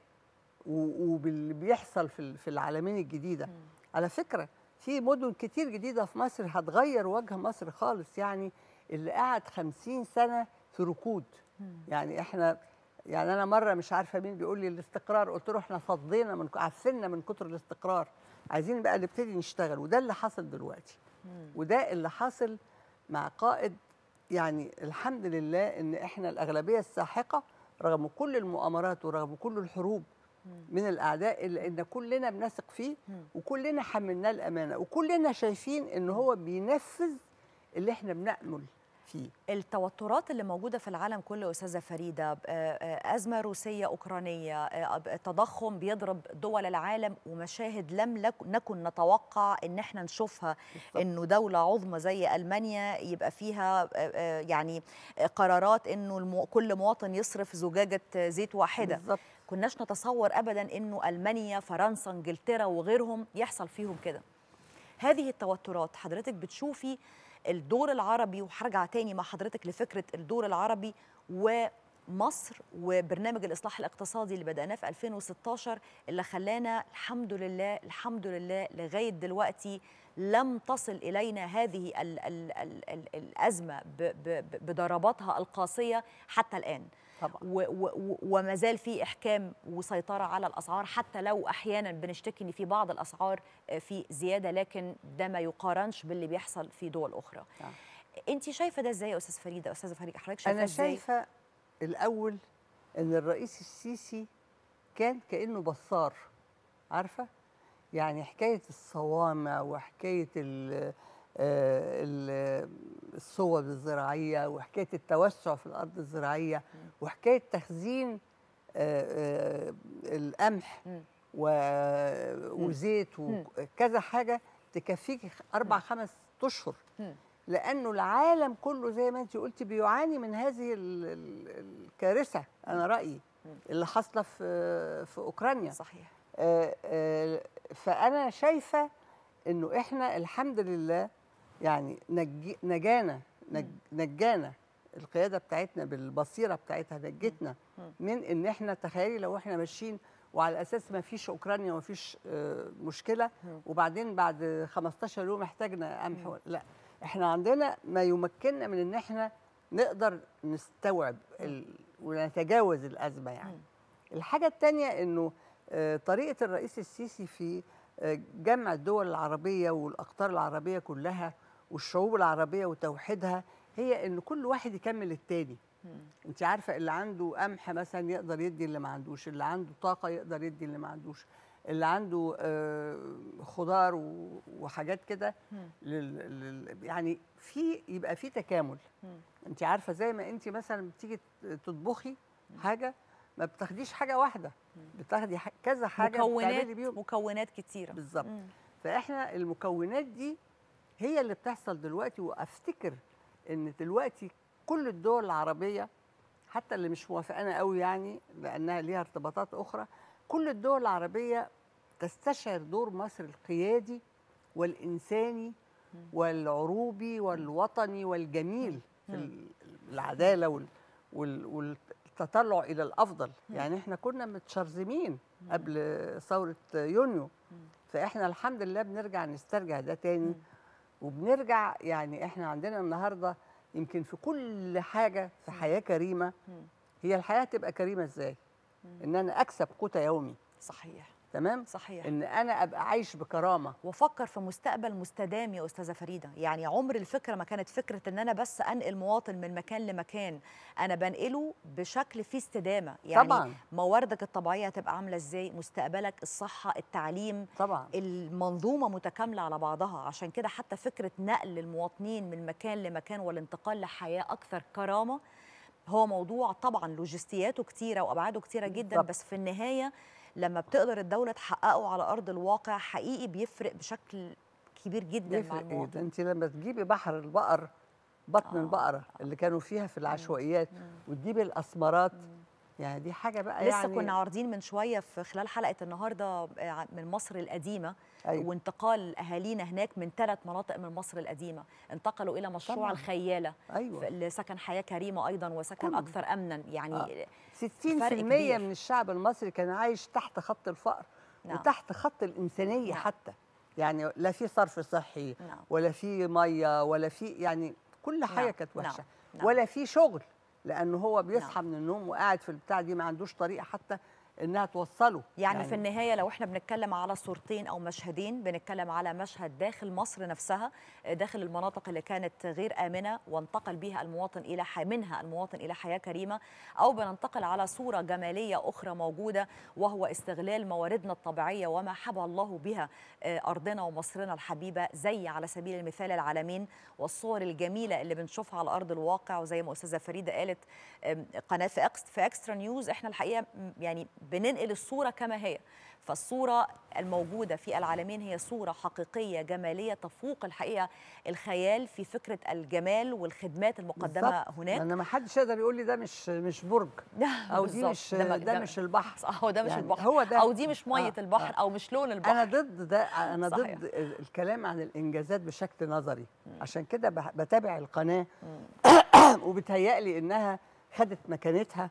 وباللي بيحصل في في العالمين الجديده. مم. على فكره في مدن كتير جديده في مصر هتغير وجه مصر خالص، يعني اللي قعد خمسين سنة في ركود. مم. يعني احنا يعني انا مره مش عارفه مين بيقول لي الاستقرار، قلت له احنا فضينا من عفنا من كتر الاستقرار، عايزين بقى نبتدي نشتغل، وده اللي حصل دلوقتي. مم. وده اللي حاصل مع قائد، يعني الحمد لله ان احنا الاغلبيه الساحقه رغم كل المؤامرات ورغم كل الحروب مم. من الاعداء، الا ان كلنا بنثق فيه. مم. وكلنا حملناه الامانه، وكلنا شايفين ان هو بينفذ اللي احنا بنأمل فيه. التوترات اللي موجودة في العالم كله أستاذة فريدة، أزمة روسية أوكرانية، تضخم بيضرب دول العالم، ومشاهد لم نكن نتوقع إن احنا نشوفها، إنه دولة عظمى زي ألمانيا يبقى فيها يعني قرارات إنه كل مواطن يصرف زجاجة زيت واحدة. بالزبط. كناش نتصور أبدا إنه ألمانيا، فرنسا، إنجلترا وغيرهم يحصل فيهم كده. هذه التوترات حضرتك بتشوفي الدور العربي، وهرجع تاني مع حضرتك لفكرة الدور العربي ومصر وبرنامج الإصلاح الاقتصادي اللي بدأناه في ألفين وستاشر، اللي خلانا الحمد لله الحمد لله لغاية دلوقتي لم تصل إلينا هذه ال ال ال ال الأزمة بضرباتها القاسية حتى الآن. طبعا. وما زال في إحكام وسيطرة على الأسعار، حتى لو أحيانا بنشتكي إن في بعض الأسعار في زيادة، لكن ده ما يقارنش باللي بيحصل في دول أخرى. آه. أنت شايفة ده إزاي يا أستاذ فريدة؟ أستاذة فريدة حضرتك شايفة أنا إزاي؟ أنا شايفة الأول إن الرئيس السيسي كان كأنه بصار، عارفة؟ يعني حكاية الصوامع وحكاية ال الصوب الزراعية وحكاية التوسع في الأرض الزراعية وحكاية تخزين القمح وزيت وكذا حاجة تكفيك أربع خمس أشهر، لأنه العالم كله زي ما أنت قلتي بيعاني من هذه الكارثة. أنا رأيي اللي حاصلة في في أوكرانيا. صحيح. فأنا شايفة إنه إحنا الحمد لله يعني نج... نجانا نج... نجانا القياده بتاعتنا بالبصيره بتاعتها، نجتنا من ان احنا تخيلي لو احنا ماشيين وعلى اساس ما فيش اوكرانيا وما فيش آه مشكله، وبعدين بعد خمستاشر يوم احتاجنا قمح، لا احنا عندنا ما يمكننا من ان احنا نقدر نستوعب ال... ونتجاوز الازمه. يعني الحاجه الثانيه انه آه طريقه الرئيس السيسي في جمع الدول العربية والأقطار العربية كلها والشعوب العربية وتوحيدها، هي إن كل واحد يكمل التاني. أنت عارفة اللي عنده قمح مثلا يقدر يدي اللي ما عندوش، اللي عنده طاقة يقدر يدي اللي ما عندوش، اللي عنده آه خضار وحاجات كده، يعني في يبقى في تكامل. أنت عارفة زي ما أنت مثلا بتيجي تطبخي حاجة ما بتاخديش حاجه واحده، بتاخدي كذا حاجه مكونات بيهم. مكونات كتيره بالظبط. فاحنا المكونات دي هي اللي بتحصل دلوقتي، وافتكر ان دلوقتي كل الدول العربيه حتى اللي مش موافقانا قوي يعني لانها ليها ارتباطات اخرى، كل الدول العربيه تستشعر دور مصر القيادي والانساني والعروبي والوطني والجميل في العداله وال وال والتطلع الى الافضل. يعني احنا كنا متشرذمين قبل ثوره يونيو، فاحنا الحمد لله بنرجع نسترجع ده تاني، وبنرجع يعني احنا عندنا النهارده يمكن في كل حاجه في حياه كريمه. هي الحياه تبقى كريمه ازاي؟ ان انا اكسب قوت يومي. صحيح. تمام؟ صحيح. ان انا ابقى عايش بكرامه وافكر في مستقبل مستدام يا استاذه فريده. يعني عمر الفكره ما كانت فكره ان انا بس انقل مواطن من مكان لمكان، انا بنقله بشكل فيه استدامه. يعني طبعا مواردك الطبيعيه هتبقى عامله ازاي، مستقبلك، الصحه، التعليم، طبعا المنظومه متكامله على بعضها. عشان كده حتى فكره نقل المواطنين من مكان لمكان والانتقال لحياه اكثر كرامه هو موضوع طبعا لوجستياته كتيره وابعاده كتيره جدا بالضبط. بس في النهايه لما بتقدر الدولة تحققه على أرض الواقع حقيقي بيفرق بشكل كبير جدا مع المواطن. إيه؟ أنت لما تجيبي بحر البقر، بطن آه. البقرة اللي كانوا فيها في العشوائيات، وتجيبي الأسمرات، يعني دي حاجة بقى لسه يعني كنا عارضين من شوية في خلال حلقة النهاردة من مصر القديمة. أيوة. وانتقال أهالينا هناك من ثلاث مناطق من مصر القديمة، انتقلوا إلى مشروع طبعا. الخيالة. أيوة. لسكن حياة كريمة أيضا وسكن كله. أكثر أمنا. يعني آه. ستين بالمئة من الشعب المصري كان عايش تحت خط الفقر. نعم. وتحت خط الإنسانية. نعم. حتى يعني لا في صرف صحي. نعم. ولا في مية ولا في يعني كل حاجة. نعم. كانت وحشة. نعم. ولا في شغل، لأنه هو بيصحى نعم. من النوم وقاعد في البتاع دي ما عندوش طريقة حتى انها توصله. يعني, يعني في النهايه لو احنا بنتكلم على صورتين او مشهدين، بنتكلم على مشهد داخل مصر نفسها، داخل المناطق اللي كانت غير امنه وانتقل بها المواطن الى حي منها المواطن الى حياه كريمه، او بننتقل على صوره جماليه اخرى موجوده وهو استغلال مواردنا الطبيعيه وما حبى الله بها ارضنا ومصرنا الحبيبه، زي على سبيل المثال العلمين والصور الجميله اللي بنشوفها على ارض الواقع. وزي ما استاذه فريده قالت قناه في في اكسترا نيوز، احنا الحقيقه يعني بننقل الصورة كما هي. فالصورة الموجودة في العالمين هي صورة حقيقية جمالية تفوق الحقيقة الخيال في فكرة الجمال والخدمات المقدمة بالزبط. هناك. أنا ما حدش يقدر يقول لي ده مش مش برج أو دي مش ده, ده مش البحر أو ده مش يعني البحر هو ده أو دي مش مية آه البحر آه أو مش لون البحر. أنا ضد ده. أنا صحيح. ضد الكلام عن الإنجازات بشكل نظري. م. عشان كده بتابع القناة وبتهيألي إنها خدت مكانتها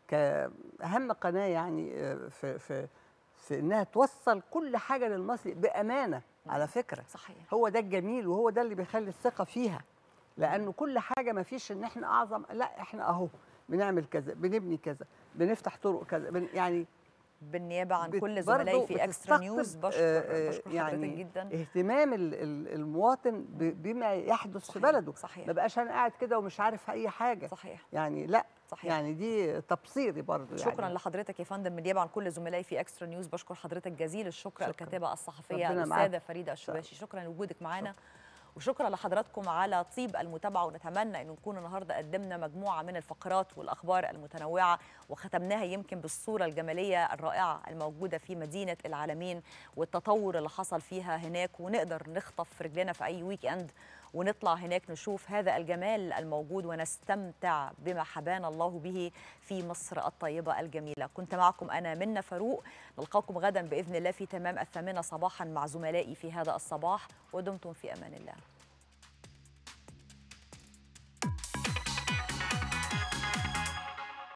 كأهم قناة يعني في في في انها توصل كل حاجه للمصري بامانه. على فكره صحيح. هو ده الجميل وهو ده اللي بيخلي الثقه فيها، لانه كل حاجه ما فيش ان احنا اعظم، لا احنا اهو بنعمل كذا، بنبني كذا، بنفتح طرق كذا، بن يعني بالنيابه عن كل زملائي في اكسترا نيوز بشكر, بشكر يعني حضرتك جدا. اهتمام المواطن بما يحدث صحيح. في بلده. صحيح. ما بقاش انا قاعد كده ومش عارف اي حاجه. صحيح. يعني لا صحيح. يعني دي تبصيري برضه. شكرا يعني. لحضرتك يا فندم بالنيابه عن كل زملائي في اكسترا نيوز. بشكر حضرتك جزيل الشكر. الكاتبه الصحفيه الاستاذه فريده الشباشي، شكرا لوجودك معانا. وشكرا لحضراتكم على طيب المتابعه، ونتمنى ان نكون النهارده قدمنا مجموعه من الفقرات والاخبار المتنوعه وختمناها يمكن بالصوره الجماليه الرائعه الموجوده في مدينه العالمين والتطور اللي حصل فيها هناك، ونقدر نخطف رجلنا في اي ويك اند ونطلع هناك نشوف هذا الجمال الموجود ونستمتع بما حبانا الله به في مصر الطيبه الجميله. كنت معكم انا منى فاروق، نلقاكم غدا باذن الله في تمام الثامنه صباحا مع زملائي في هذا الصباح، ودمتم في امان الله.